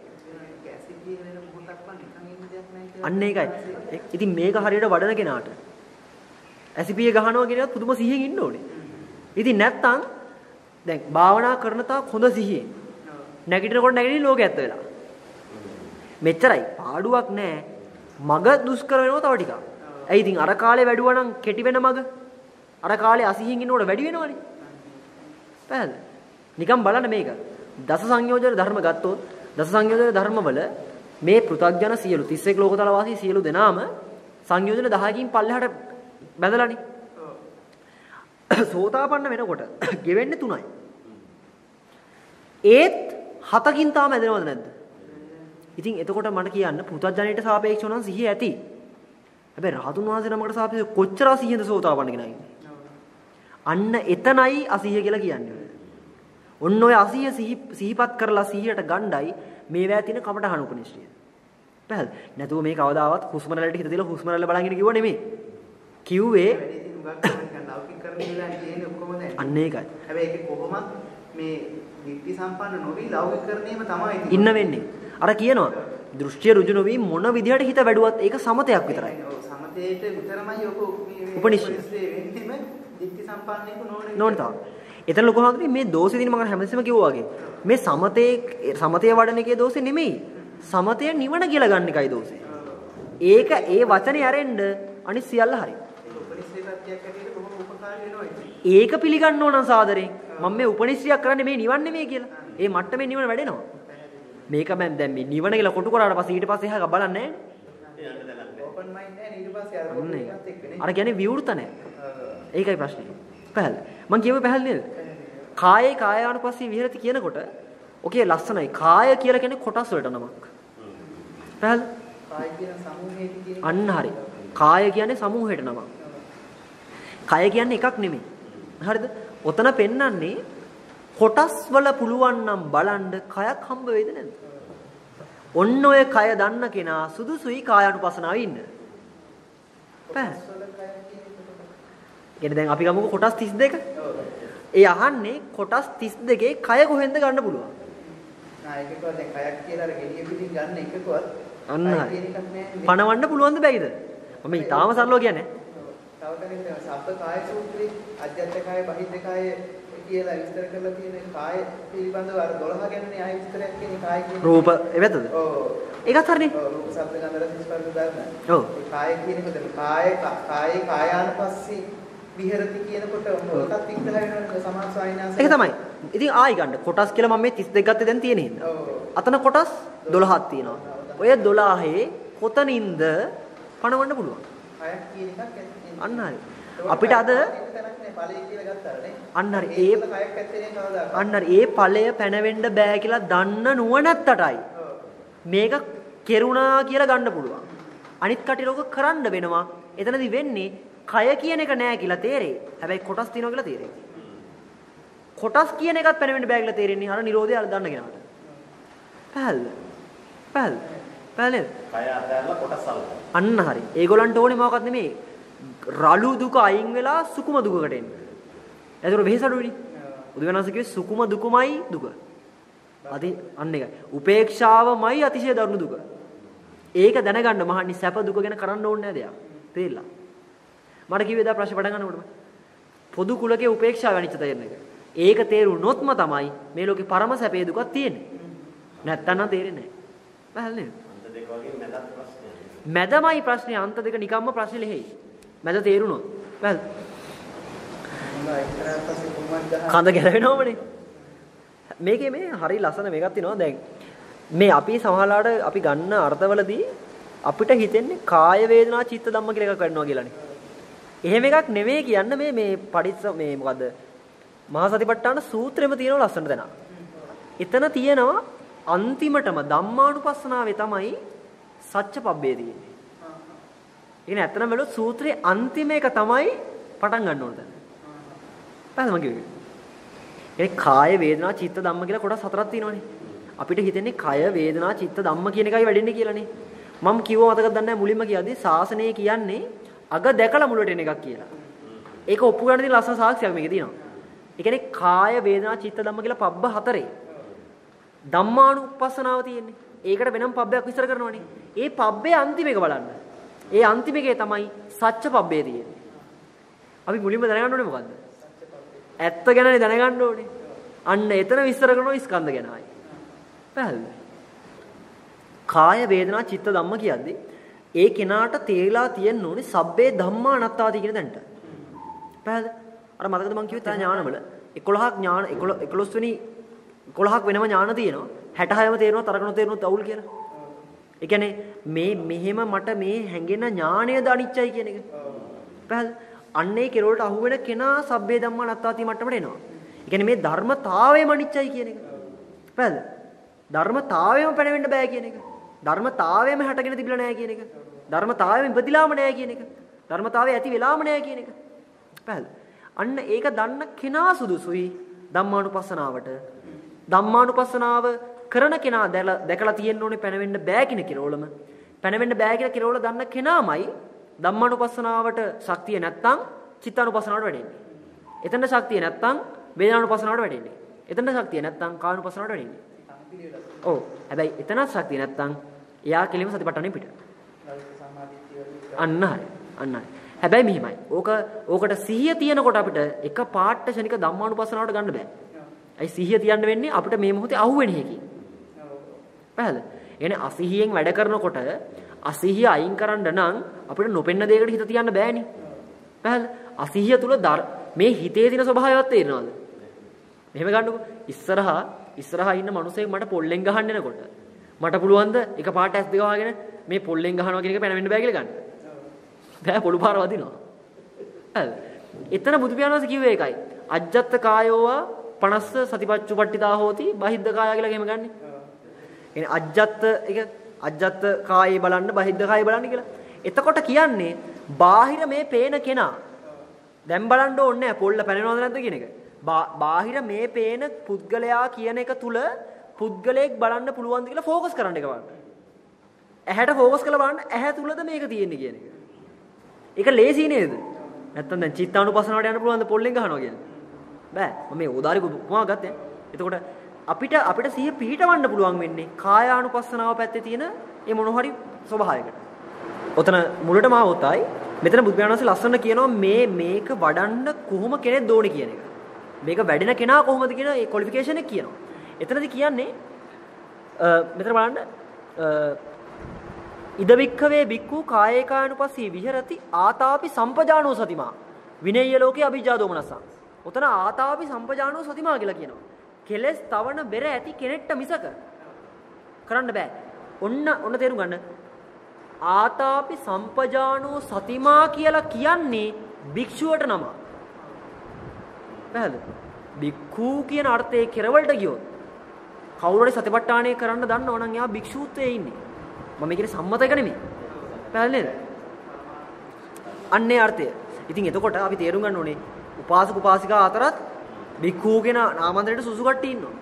B: අන්න ඒකයි. ඉතින් මේක හරියට වඩන කෙනාට ඇසිපිය ගහනවා කියනවත් පුදුම සිහියෙන් ඉන්න ඕනේ. ඉතින් නැත්තම් දැන් භාවනා කරන තාක් හොඳ සිහියෙන් නැගිටිනකොට නැගිටින ලෝකෙ ඇත්ත වෙලා. මෙච්චරයි. පාඩුවක් නැහැ. මග දුෂ්කර වෙනවා තව ටිකක්. ඇයි ඉතින් අර කාලේ වැඩුවා නම් කෙටි වෙන මග අර කාලේ අසිහින් ඉන්නකොට වැඩි වෙනවනේ. පැහැදිලි. නිකන් බලන්න මේක. දස සංයෝජන ධර්ම ගත්තොත් දස සංයෝජන ධර්මවල මේ පෘථග්ජන සියලු තිස් එක් ලෝකතල වාසී සියලු දෙනාම සංයෝජන දහයකින් පල්ලෙහාට බැඳලානේ. සෝතාපන්න වෙනකොට ගෙවෙන්නේ තුනයි. ඒත් හතකින් තාම ඇදෙනවද නැද්ද? ඉතින් එතකොට මට කියන්න පෘථග්ජනයට සාපේක්ෂව නම් සිහිය ඇති. හැබැයි රහතුන් වහන්සේ නමකට සාපේක්ෂව කොච්චර අසිහියද සෝතාපන්න කෙනා ඉන්නේ? අන්න එතනයි අසිහිය කියලා කියන්නේ. ඔන්න ඔය අසිහිය සිහිපත් කරලා සිහියට ගණ්ඩයි මේවැය තියෙන කමටහන උපනිශ්‍රය. පැහැදිලි. නැතුව මේ කවදාවත් හුස්ම රැල්ලට හිත දාලා හුස්ම රැල්ල බලන් ඉන්න කිව්ව නෙමෙයි. කිව්වේ අන්න ඒකයි.
C: හැබැයි ඒක කොහොමද මේ දිට්ඨි සම්පන්න නොවි ලෞකික කරණයම තමයි
B: ඉන්න වෙන්නේ. අර කියනවා දෘෂ්ටිය ඍජු නොවි මොන විදිහට හිත වැඩුවත් ඒක සමතයක් විතරයි.
C: ඔව් සමතේට විතරමයි ඔක මේ
B: උපනිශ්‍රය
C: වෙන්නෙම දිට්ඨි සම්පන්නේක නෝනේ.
B: නෝනතා. එතන ලොකු හඳුනේ මේ දෝෂෙ දින මම හැමතිස්සෙම කිව්වා වගේ. මේ සමතේ සමතේ වඩන එකේ දෝෂෙ නෙමෙයි. සමතය නිවන කියලා ගන්න එකයි දෝෂෙ. ඒක ඒ වචනේ ඇරෙන්න අනිත් සියල්ල හරි. ඒක පිළිගන්න ඕන සාදරෙන්. මම මේ උපනිශ්‍රයක් කරන්නේ මේ නිවන් නෙමෙයි කියලා. ඒ මට්ටමේ නිවන වැඩෙනවා. මේක මම දැන් මේ නිවන කියලා කොටු කරාට පස්සේ ඊට පස්සේ එහා බලන්නේ නැහැ.
C: ඕපන් මයින්ඩ් නැහැ ඊට පස්සේ අර කොටුවත් එක්ක නේ.
B: අර කියන්නේ විවෘත නැහැ. ඒකයි ප්‍රශ්නේ. පැහැදිලි. මම කියුවේ පැහැදිලි නේද? කායේ කායානුපස්සී විහෙරති කියනකොට ඔකේ ලස්සනයි. කාය කියලා කියන්නේ කොටස් වලට නමක්. පැහැදිලි?
C: කාය කියන සමූහයට කියන
B: අන්න හරි. කාය කියන්නේ සමූහයට නමක්. කය කියන්නේ එකක් නෙමෙයි. හරිද? ඔතන පෙන්වන්නේ කොටස් වල පුළුවන් නම් බලන්න කයක් හම්බ වෙයිද නැද්ද? ඔන්න ඔය කය දන්න කෙනා සුදුසුයි කායානුපස්සනාවේ ඉන්න. පැහැදිලි? කියන්නේ දැන් අපි ගමුකෝ කොටස් තිස් දෙක. ඒ අහන්නේ කොටස් තිස් දෙකේ කය කොහෙන්ද ගන්න පුළුවන්?
C: ආ ඒකකවත් දැන් කයක් කියලා අර ගෙඩිය පිටින් ගන්න එකකවත්
B: අන්න හරි. පණවන්න පුළුවන්ද බැයිද? මම ඊටාම සරලව කියන්නේ.
C: තව කෙනෙක් සබ්බ කාය සූත්‍රයේ අජ්ජත් කාය බහිද්ද කාය කියලා විස්තර කරලා තියෙන කාය පිළිබඳව අර දොළහ ගැනනේ ආයෙ විස්තරයක් කියන්නේ කාය කියන්නේ. රූප එවැතද? ඔව්. ඒකත් හරිනේ. ඔව් රූප ශබ්ද ගන්ධ රස ස්පර්ශ ධර්ම. ඔව්. ඒ කාය කියනකොට කාය කායේ කායානුපස්සී විහෙරති කියනකොට මොකක්ද විග්‍රහ වෙනවද සමාන සායනාස
B: ඒක තමයි. ඉතින් ආයි ගන්න කොටස් කියලා මම මේ තිස් දෙක ගත්තේ දැන් තියෙන හින්දා. අතන කොටස් දොළහක් තියෙනවා. ඔය දොළහේ කොතනින්ද පණවන්න පුළුවන්?
C: හයක් කියන එකක්
B: අන්න හරි. අපිට අද අන්න හරි ඒ අන්න හරි ඒ ඵලය පැනවෙන්න බෑ කියලා දන්න නුවණැත්තටයි මේක කෙරුණා කියලා ගන්න පුළුවන්. අනිත් කටිරෝග කරන්න වෙනවා. එතනදි වෙන්නේ කය කියන එක නෑ කියලා තේරෙයි. හැබැයි කොටස් තියෙනවා කියලා තේරෙයි. කොටස් කියන එකත් පැනවෙන්න බෑ කියලා තේරෙන්නේ අර නිරෝධය අර දන්න කෙනාට. පැහැදිලිද? පැහැදිලිද? පැහැදිලිද?
C: කය අතහැරලා කොටස් අල්ල.
B: අන්න හරි. ඒගොල්ලන්ට ඕනේ මොකක්ද නෙමෙයි. රළු දුක අයින් වෙලා සුකුම දුකකට එන්න. ඒතර වෙහස අඩුයිනේ. බුදුගණන්ස කිව්වේ සුකුම දුකමයි දුක. අති අන්න එකයි. උපේක්ෂාවමයි අතිශය දරුණු දුක. ඒක දැනගන්න මහන්නේ සැප දුක ගැන කරන්න ඕනේ නෑ දෙයක්. තේරිලා? මට කිව්වේ දා ප්‍රශ්න පටන් ගන්නකොටම පොදු කුලකේ උපේක්ෂාව අනිත්‍ය තේරෙන එක. ඒක තේරුනොත්ම තමයි මේ ලෝකේ පරම සැපේ දුකක් තියෙන්නේ. නැත්තම් නම් තේරෙන්නේ නැහැ. පැහැදිලිද? අන්ත දෙක වගේ මැදත් ප්‍රශ්නයක්. මැදමයි ප්‍රශ්නේ අන්ත දෙක නිකම්ම ප්‍රශ්නේ ලෙහෙයි. මැද තේරුණොත්. පැහැදිලි. කඳ ගැලවෙනවමනේ. මේකේ මේ හරි ලස්සන මේකක් තියෙනවා දැන්. මේ අපි සමහරලාට අපි ගන්න අර්ථවලදී අපිට හිතෙන්නේ කාය වේදනා චිත්ත ධම්ම කියලා එකක් ගන්නවා කියලානේ. එහෙම එකක් නෙමෙයි කියන්න මේ මේ පරිස්ස මේ මොකද්ද මහා සතිපට්ඨාන සූත්‍රෙම තියෙන ලස්සන තැන. එතන තියෙනවා අන්තිමටම ධම්මානුපස්සනාවේ තමයි සත්‍යපබ්බේ තියෙන්නේ. ඒ කියන්නේ ඇත්තම බැලුවොත් සූත්‍රයේ අන්තිම එක තමයි පටන් ගන්න ඕන තැන. පැහැදිලිද මම කිව්වේ? ඒ කාය වේදනා චිත්ත ධම්ම කියලා කොටස් හතරක් තියෙනවානේ. අපිට හිතෙන්නේ කය වේදනා චිත්ත ධම්ම කියන එකයි වැඩෙන්නේ කියලානේ. මම කිව්ව මතකද දන්නේ නැහැ මුලින්ම කියද්දි ශාසනය කියන්නේ අග දැකලා මුලට එන එකක් කියලා. ඒක ඔප්පු ගන්න තියෙන ලස්සන සාක්ෂියක් මේකේ තියෙනවා. ඒ කියන්නේ කාය වේදනා චිත්ත ධම්ම කියලා පබ්බ හතරේ ධම්මානුපස්සනාව තියෙන්නේ. ඒකට වෙනම පබ්බයක් විස්තර කරනවනේ. ඒ පබ්බේ අන්තිම එක බලන්න. ඒ අන්තිම එකේ තමයි සත්‍ය පබ්බේ තියෙන්නේ. අපි මුලින්ම දැනගන්න ඕනේ මොකද්ද? ඇත්ත ගැනනේ දැනගන්න ඕනේ. අන්න එතන විස්තර කරනවා ස්කන්ධ ගැන ආයි. පැහැදිලිද? කාය වේදනා චිත්ත ධම්ම කියද්දි ඒ කෙනාට තේරිලා තියෙන්න ඕනේ සබ්බේ ධම්මා අනාත්තාති කියන තැනට. පැහැදිලිද? අර මතකද මම කිව්වේ තන ඥානවල එකොළහක් ඥාන එකොළොස් වෙනි එකොළහක් වෙනම ඥාන තියෙනවා. හැටහයම තේරෙනවා තරකන තේරෙනවා අවුල් කියලා. ඒ කියන්නේ මේ මෙහෙම මට මේ හැඟෙන ඥාණයද අනිච්චයි කියන එක. පැහැදිලිද? අන්නේ කෙරවලට අහු වෙන කෙනා සබ්බේ ධම්මා අනාත්තාති මට්ටමට එනවා. ඒ කියන්නේ මේ ධර්මතාවයම අනිච්චයි කියන එක. පැහැදිලිද? ධර්මතාවයම පැනවෙන්න බෑ කියන එක. ධර්මතාවයම හැටගෙන තිබිලා නැහැ කියන එක. ධර්මතාවයම ඉපදිලාම නැහැ කියන එක. ධර්මතාවය ඇති වෙලාම නැහැ කියන එක. පැහැදිලිද? අන්න ඒක දන්න කෙනා සුදුසුයි ධම්මානුපස්සනාවට. ධම්මානුපස්සනාව කරන කෙනා දැකලා තියෙන්න ඕනේ පැනවෙන්න බෑ කියන කෙරවලම. පැනවෙන්න බෑ කියන කෙරවල දන්න කෙනාමයි ධම්මානුපස්සනාවට ශක්තිය නැත්තම් චිත්තානුපස්සනාවට වැඩෙන්නේ. එතන ශක්තිය නැත්තම් වේදනානුපස්සනාවට වැඩෙන්නේ. එතන ශක්තිය නැත්තම් කායනුපස්සනාවට වැඩෙන්නේ. ඔව්. හැබැයි එතන ශක්තිය නැත්තම් එයා කෙලිම සතිපට්ඨානෙ පිට. අන්න හරි. අන්න හරි. හැබැයි මෙහිමයි. ඕක ඕකට සිහිය තියෙනකොට අපිට එක පාට ශනික ධම්මානුපස්සනාවට ගන්න බෑ. අයි සිහිය තියන්න වෙන්නේ අපිට මේ මොහොතේ අහුවෙන එකකින්. පැහැදිලිද? එනේ අසිහියෙන් වැඩ කරනකොට අසිහිය අයින් කරන්න නම් අපිට නොපෙන්න දෙයකට හිත තියන්න බෑනේ. පැහැදිලිද? අසිහිය තුල මේ හිතේ තියෙන ස්වභාවයවත් තේරෙනවද? මෙහෙම ගන්නකො. ඉස්සරහා ඉස්සරහා ඉන්න මිනිහෙක් මට පොල්ලෙන් ගහන්න එනකොට මට පුළුවන්ද එක පාට ඇස් දෙක වහගෙන මේ පොල්ලෙන් ගහනවා කියන එක පැනවෙන්න බෑ කියලා ගන්න. බෑ පොළු පාර වදිනවා. හරිද? එතන බුදු පියාණන් වහන්සේ කිව්වේ ඒකයි. අජ්ජත් කායෝවා පනස්ස සතිපච්චුපට්ඨිතා හෝති බහිද්ධ කාය කියලා එහෙම ගන්නෙ. එනේ අජ්ජත් එක අජ්ජත් කායේ බලන්න බහිද්ධ කායේ බලන්න කියලා. එතකොට කියන්නේ බාහිර මේ පේන කෙනා දැන් බලන්න ඕනේ නැහැ පොල්ල පැනනවද නැද්ද කියන එක. බාහිර මේ පේන පුද්ගලයා කියන එක තුල පුද්ගලයෙක් බලන්න පුළුවන්ද කියලා ફોකස් කරන්න එක බලන්න. ඇහැට ફોකස් කරලා බලන්න ඇහැ තුලද මේක තියෙන්නේ කියන එක. ඒක ලේසි නේද? නැත්තම් දැන් චිත්තානුපස්සනාවට යන්න පුළුවන්ද පොල්ලෙන් ගහනවා කියන්නේ? බෑ. මම මේ උදාරික උපමාවක් ගත්තේ. එතකොට අපිට අපිට සිහිය පිහිටවන්න පුළුවන් වෙන්නේ කායානුපස්සනාව පැත්තේ තියෙන මේ මොන හරි ස්වභාවයකට. ඔතන මුලටම ආවොතයි මෙතන බුදු පියාණන් වහන්සේ ලස්සන කියනවා මේ මේක වඩන්න කොහොම කෙනෙක් දෝනේ කියන එක. මේක වැඩෙන කෙනා කොහොමද කියන ඒ ක්වොලිෆිකේෂන් එක කියනවා. එතනදි කියන්නේ මෙතන බලන්න ඉද වික්ඛවේ බික්ඛු කායේ කායනුපස්සී විහෙරති ආතාපි සම්පජානෝ සතිමා විනය්‍ය ලෝකේ අභිජ්ජා දෝමනසං. උතන ආතාපි සම්පජානෝ සතිමා කියලා කියනවා. කෙලස් තවන බෙර ඇති කෙනෙක්ට මිසක කරන්න බෑ. ඔන්න ඔන්න තේරුම් ගන්න. ආතාපි සම්පජානෝ සතිමා කියලා කියන්නේ භික්ෂුවට නම. පැහැදිලිද? භික්ඛු කියන අර්ථයේ කෙරවලට ගියොත් කවුරු හරි සතිපට්ඨානය කරන්න දන්නව නම් එයා භික්ෂුත්වයේ ඉන්නේ. මම කියන්නේ සම්මත එක නෙමෙයි. පැහැදිලිද? අන්නේ අර්ථය. ඉතින් එතකොට අපි තේරුම් ගන්න ඕනේ උපාසක උපාසිකා අතරත් භික්ඛු කියන නාමන්ත්‍රයට සුසු කට්ටිය ඉන්නවා.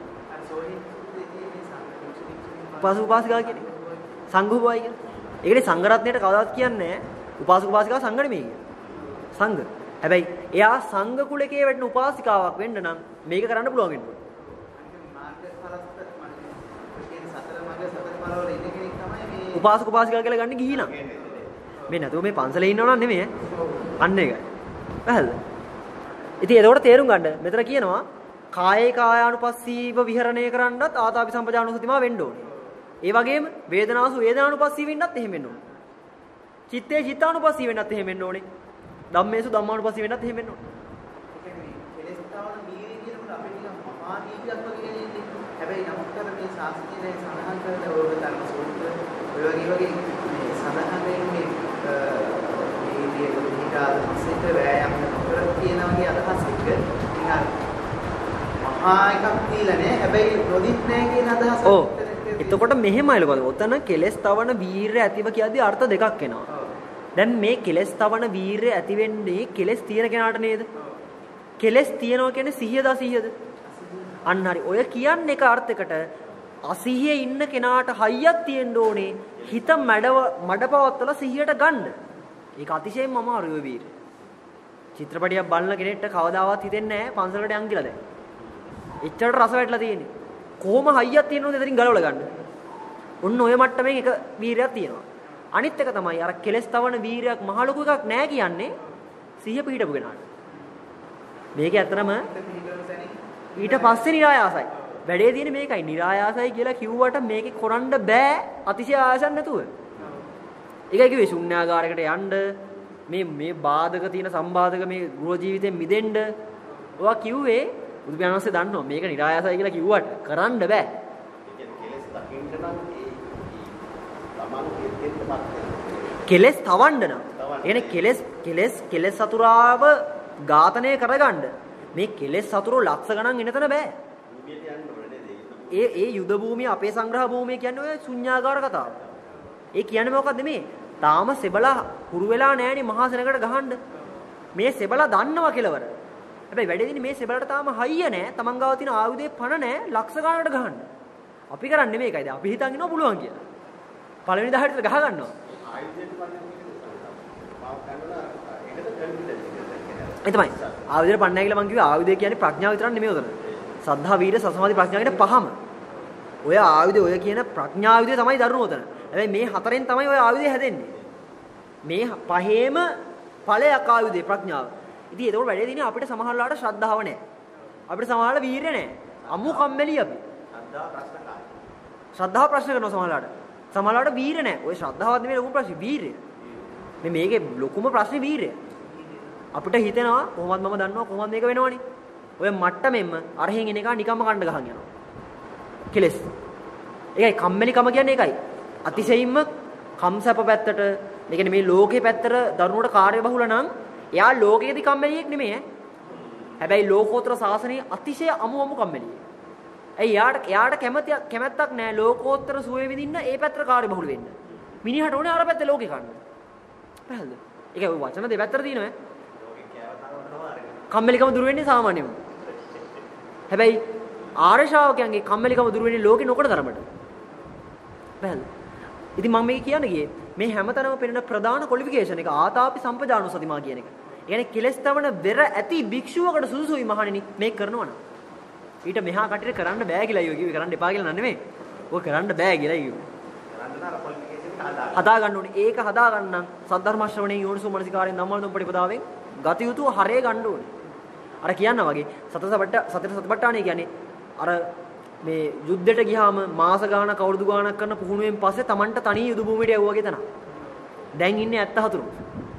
B: උපාසක උපාසිකා කියන්නේ සංඝුබයි කියන්නේ. ඒකනේ සංඝ රත්නයට කවදාවත් කියන්නේ නැහැ උපාසක උපාසිකා සංඝ නෙමෙයි කියලා. සංඝ. හැබැයි එයා සංඝ කුලකේ වැටෙන උපාසිකාවක් වෙන්න නම් මේක කරන්න පුළුවන් වෙන්න ඕනේ. උපාසක උපාසිකා කියලා ගන්න ගිහි නම් මේ නැතුව මේ පන්සලේ ඉන්නව නම් නෙමෙයි අන්න ඒකයි. පැහැදිලිද? ඉතින් එතකොට තේරුම් ගන්න මෙතන කියනවා කායේ කායානුපස්සීව විහරණය කරන්නත් ආතාපි සම්පජානුසතිමා වෙන්න ඕනේ. ඒ වගේම වේදනාසු වේදනානුපස්සීව වෙන්නත් එහෙම වෙන්න ඕනේ. චිත්තේ චිත්තානුපස්සීව වෙන්නත් එහෙම වෙන්න ඕනේ. ධම්මේසු ධම්මානුපස්සීව වෙන්නත් එහෙම වෙන්න ඕනේ.
C: ඒ කියන්නේ කෙලස්තාවන වීර්යය කියනකොට අපිට නිකන් මහා නීතියක් වගේ කියන්නේ. හැබැයි නමුත් අර මේ ශාස්ත්‍රීය සඳහන් කරන ඕක ධර්ම සූත්‍ර ඔය වගේ වගේ මේ සඳහන් වෙන්නේ මේ මේ විදිහට සිත වෑයම් කර කියන වගේ අදහස් එක්ක නිකන් මහා එකක් දීලා නෑ. හැබැයි නොදිත් නෑ කියන අදහස.
B: ඔව්. එතකොට මෙහෙමයි ලකෝ. ඔතන කෙලස් තවන වීරය ඇතිව කියද්දී අර්ථ දෙකක් එනවා. දැන් මේ කෙලස් තවන වීරය ඇති වෙන්නේ කෙලස් තියෙන කෙනාට නේද? කෙලස් තියනවා කියන්නේ සිහියද අසිහියද? අන්න හරි. ඔය කියන්නේ එක අර්ථයකට අසිහියේ ඉන්න කෙනාට හයියක් තියෙන්න ඕනේ හිත මඩව මඩපවත්තලා සිහියට ගන්න. ඒක අතිශයින්ම අමාරුයි වීර. චිත්‍රපටියක් බලන කෙනෙක්ට කවදාවත් හිතෙන්නේ නැහැ පන්සලට යන් කියලා දැන්. එච්චරට රස වැටලා තියෙන්නේ. කොහොම හයියක් තියෙනවද එතනින් ගලවලා ගන්න. ඔන්න ඔය මට්ටමෙන් එක වීරයක් තියෙනවා. අනිත් එක තමයි අර කෙලස් තවන වීරයක් මහ ලොකු එකක් නෑ කියන්නේ සිහිය පිහිටපු කෙනාට. මේක ඇත්තටම ඊට පස්සේ નિરાයාසයි. වැඩේ තියෙන්නේ මේකයි. નિરાයාසයි කියලා කිව්වට මේකේ කරන්න බෑ අතිශය ආයසන් නැතුව. ඒකයි කිව්වේ ශුන්‍යාගාරයකට යන්න මේ මේ බාධක තියෙන සම්බාධක මේ ගෘහ ජීවිතෙන් මිදෙන්න ඔයා කිව්වේ බුදු පියාණන් වහන්සේ දන්නවා මේක નિરાයාසයි කියලා කිව්වට කරන්න බෑ. කෙලස් තවන්න නම් يعني කෙලස් කෙලස් කෙලස් සතුරාව ඝාතනය කරගන්න මේ කෙලස් සතුරෝ ලක්ෂ ගණන් එනතන බෑ. ඒ ඒ යුද භූමිය අපේ සංග්‍රහ භූමිය කියන්නේ ඔය ශුන්‍යාගාර කතාව. ඒ කියන්නේ මොකක්ද මේ? තාම සෙබලා හුරු වෙලා නැහෙනි මහා සෙනඟට ගහන්න. මේ සෙබලා දන්නවා කෙලවර. හැබැයි වැඩේදී මේ සෙබලට තාම හයිය නැහැ. තමන් ගාව තියෙන ආයුධේ පණ නැහැ. ලක්ෂ ගණනකට ගහන්න. අපි කරන්නේ මේකයි. දැන් අපි හිතන් ඉනවා පුළුවන් කියලා. පළවෙනි දහයට ගහ ගන්නවා. ආයුධයට පණ ඒ තමයි. ආයුධයට පණ නැහැ කියලා මම කිව්වේ ආයුධය කියන්නේ ප්‍රඥාව විතරක් නෙමෙයි උතන. සද්ධා වීර සසමාධි ප්‍රඥා කියන පහම. ඔය ආයුධය ඔය කියන ප්‍රඥා ආයුධය තමයි දරුණු උතන. හැබැයි මේ හතරෙන් තමයි ඔය ආයුධය හැදෙන්නේ. මේ පහේම ඵලයක් ආයුධේ ප්‍රඥාව. ඉතින් ඒකෝට වැඩේ දිනේ අපිට සමහරලාට ශ්‍රද්ධාව නැහැ. අපිට සමහරලාට වීරිය නැහැ. අමු කම්මැලි අපි. ශ්‍රද්ධාව ප්‍රශ්නකාරයි. ශ්‍රද්ධාව ප්‍රශ්න කරනවා සමහරලාට. සමහරලාට වීරිය නැහැ. ඔය ශ්‍රද්ධාවත් නෙමෙයි ලොකුම ප්‍රශ්නේ වීරිය. මේ මේකේ ලොකුම ප්‍රශ්නේ වීරිය. අපිට හිතෙනවා කොහොමද මම දන්නවා කොහොමද මේක වෙනවනේ. ඔය මට්ටමෙන්ම අරහෙන් එන එක නිකම්ම කණ්ඩ ගහන් යනවා. කෙලස්. ඒකයි කම්මැලිකම කියන්නේ ඒකයි. අතිශයින්ම කම්සප පැත්තට, ඒ කියන්නේ මේ ලෝකේ පැත්තට දරුණුවට කාර්යබහුල නම් එයා ලෝකයේදී කම්මැලියෙක් නෙමෙයි ඈ. හැබැයි ලෝකෝත්තර ශාසනයේ අතිශය අමු අමු කම්මැලියෙක්. ඇයි යාට එයාට කැමැති කැමැත්තක් නැහැ ලෝකෝත්තර සුවේ විඳින්න ඒ පැත්තට කාර්යබහුල වෙන්න. මිනිහට ඕනේ අර පැත්තේ ලෝකේ කන්න. පැහැදිලිද? ඒක ඔය වචන දෙපැත්තට තියෙනවා ඈ. කම්මැලිකම දුර වෙන්නේ සාමාන්‍යයෙන්. හැබැයි ආර්ය ශ්‍රාවකයන්ගේ කම්මැලිකම දුර වෙන්නේ ලෝකේ නොකඩ තරමට. බැලුවා. ඉතින් මම මේක කියන්න ගියේ මේ හැමතැනම පෙනෙන ප්‍රධාන ක්වොලිෆිකේෂන් එක ආතාපි සම්පජානුසතිමා කියන එක. ඒ කියන්නේ කෙලස් තවන වෙර ඇති භික්ෂුවකට සුදුසුයි මහණෙනි මේක කරනවා නම්. ඊට මෙහා කටියට කරන්න බෑ කියලා අයියෝ කිව්වේ කරන්න එපා කියලා නෙමෙයි. ඔය කරන්න බෑ කියලා කිව්වේ. කරන්න නම් අර ක්වොලිෆිකේෂන් එක හදා හදා ගන්න ඕනේ. ඒක හදා ගන්න නම් සද්ධර්ම ශ්‍රවණයෙන් යෝනිසෝ මනසිකාරයෙන් ධම්මවලුම් පටිපදාවෙන් ගත යුතු හරය ගන්න ඕනේ. අර කියනවා වගේ සතර සපට්ට සතර සතිපට්ඨානය කියන්නේ අර මේ යුද්ධයට ගියාම මාස ගාණක් අවුරුදු ගාණක් කරන පුහුණුවෙන් පස්සේ Tamanට තනි යුද භූමියට යවුවා වගේ තන. දැන් ඉන්නේ හැත්තෑ හතර.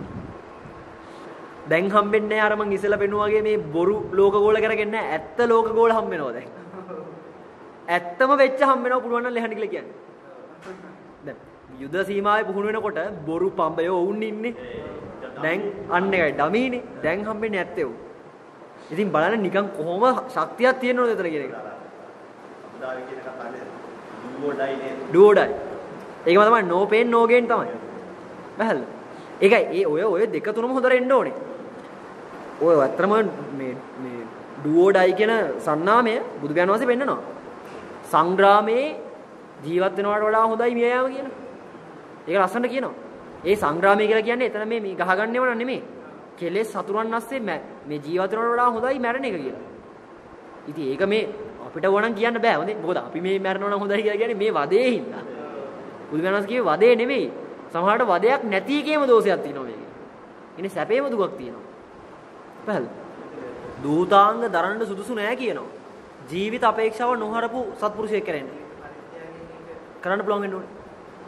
B: දැන් හම්බෙන්නේ නැහැ අර මං ඉස්සෙල්ලා පෙන්නුවා වගේ මේ බොරු ලෝක ගෝල කරගෙන නැහැ. ඇත්ත ලෝක ගෝල හම්බ වෙනවා දැන්. ඇත්තම වෙච්ච හම්බ වෙනවා පුළුවන් නම් ලෙහන්න කියලා කියන්නේ. දැන් යුද සීමාවේ පුහුණු වෙනකොට බොරු පඹයෝ වුන් ඉන්නේ. දැන් අන්න එකයි ඩමීනේ. දැන් හම්බෙන්නේ ඇත්තේ උ. ඉතින් බලන්න නිකන් කොහොම ශක්තියක් තියෙනවද එතන කියන එක. අපදාවේ කියන කතාවේ ඩුවෝඩයි නේද? ඩුවෝඩයි. ඒකම තමයි no pain no gain තමයි. බහල්. ඒකයි ඒ ඔය ඔය දෙක තුනම හොඳට එන්න ඕනේ. ඔය අත්‍තරම මේ මේ ඩුවෝඩයි කියන සන්නාමය බුදු පියාණන් වහන්සේ පෙන්නනවා. සංග්‍රාමයේ ජීවත් වෙනවට වඩා හොඳයි මියෑම කියන. ඒක ලස්සනට කියනවා. ඒ සංග්‍රාමය කියලා කියන්නේ එතන මේ මේ ගහගන්නේව නෙමෙයි. කෙලෙස් සතුරන් ඇස්සේ මේ ජීවිත වලට වඩා හොඳයි මැරෙන එක කියලා. ඉතින් ඒක මේ අපිට ඕනනම් කියන්න බෑ. හොඳේ. මොකද අපි මේ මැරෙනවා නම් හොඳයි කියලා කියන්නේ මේ වදේ හින්දා. බුදුමහානස් කිව්වේ වදේ නෙමෙයි. සමහරට වදයක් නැති එකේම දෝෂයක් තියෙනවා මේකේ. ඉන්නේ සැපේම දුකක් තියෙනවා. පැහැදිලි. දූතාංග දරන්න සුදුසු නෑ කියනවා. ජීවිත අපේක්ෂාව නොහරපු සත්පුරුෂයෙක් කරන්නේ. කරන්න පුළුවන් වෙන්න ඕනේ.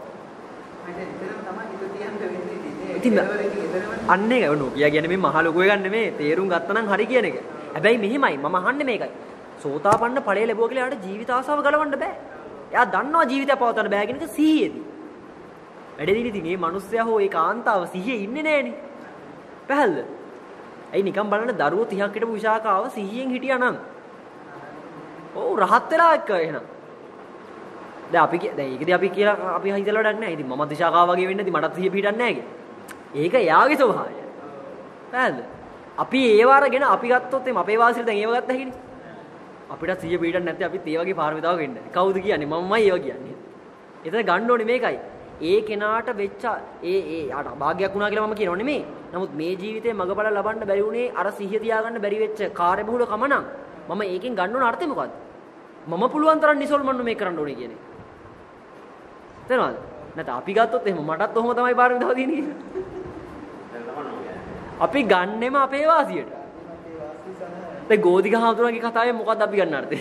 B: ඉතින් අන්න ඒක නෝකියා කියන්නේ මේ මහ ලොකු එකක් නෙමෙයි තේරුම් ගත්තා නම් හරි කියන එක. හැබැයි මෙහෙමයි මම අහන්නේ මේකයි. සෝතාපන්න ඵලය ලැබුවා කියලා යාට ජීවිත ආසාව ගලවන්න බෑ. එයා දන්නවා ජීවිතය පවත්වන්න බෑ කියන එක සිහියේදී. වැඩේදී ඉතින් මේ මිනිස්සයා හෝ ඒ කාන්තාව සිහියේ ඉන්නේ නෑනේ. පැහැල්ද? ඇයි නිකන් බලන්න දරුවෝ තිහක් හිටපු විශාකාව සිහියෙන් හිටියා නම්. ඔව් රහත් වෙලා එක්ක එහෙනම්. දැන් අපි දැන් ඒකදී අපි කියලා අපි හිතලා වැඩක් නැහැ. ඉතින් මම දිශාකාව වගේ වෙන්නේ නැති මටත් සිහිය පිටින් නැහැ කිය. ඒක යාගේ ස්වභාවය. නේද? අපි ඒව අරගෙන අපි ගත්තොත් එම් අපේ වාසියට දැන් ඒව ගත්ත හැකිනේ. අපිට සිහිය පිටින් නැත්නම් අපිත් ඒ වගේ පාරමිතාවක ඉන්නේ. කවුද කියන්නේ? මමමයි ඒව කියන්නේ. එතන ගන්න ඕනේ මේකයි. ඒ කෙනාට වෙච්ච ඒ ඒ ආට අභාග්‍යයක් වුණා කියලා මම කියනව නෙමෙයි. නමුත් මේ ජීවිතේ මගබල ලබන්න බැරි වුණේ අර සිහිය තියාගන්න බැරි වෙච්ච කාර්යබහුල කම නම් මම ඒකෙන් ගන්න ඕන අර්ථය මොකද්ද? මම පුළුවන් තරම් නිසල්මන්න මේක කරන්න ඕනේ කියන්නේ. තේරෙනවද? නැත්නම් අපි ගත්තොත් එහෙම මටත් ඔහොම තමයි පාරමිතාව තියෙන්නේ කියලා. අපි ගන්නෙම අපේ වාසියට. ඒ ගෝධික හාමුදුරුවන්ගේ කතාවේ මොකද්ද අපි ගන්න අර්ථය?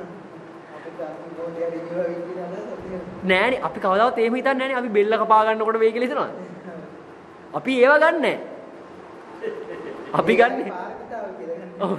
B: නෑනේ අපි කවදාවත් එහෙම හිතන්නේ නෑනේ අපි බෙල්ල කපා ගන්නකොට වෙයි කියලා හිතනවා. අපි ඒව ගන්නෑ. අපි ගන්නෙ. ඔව්.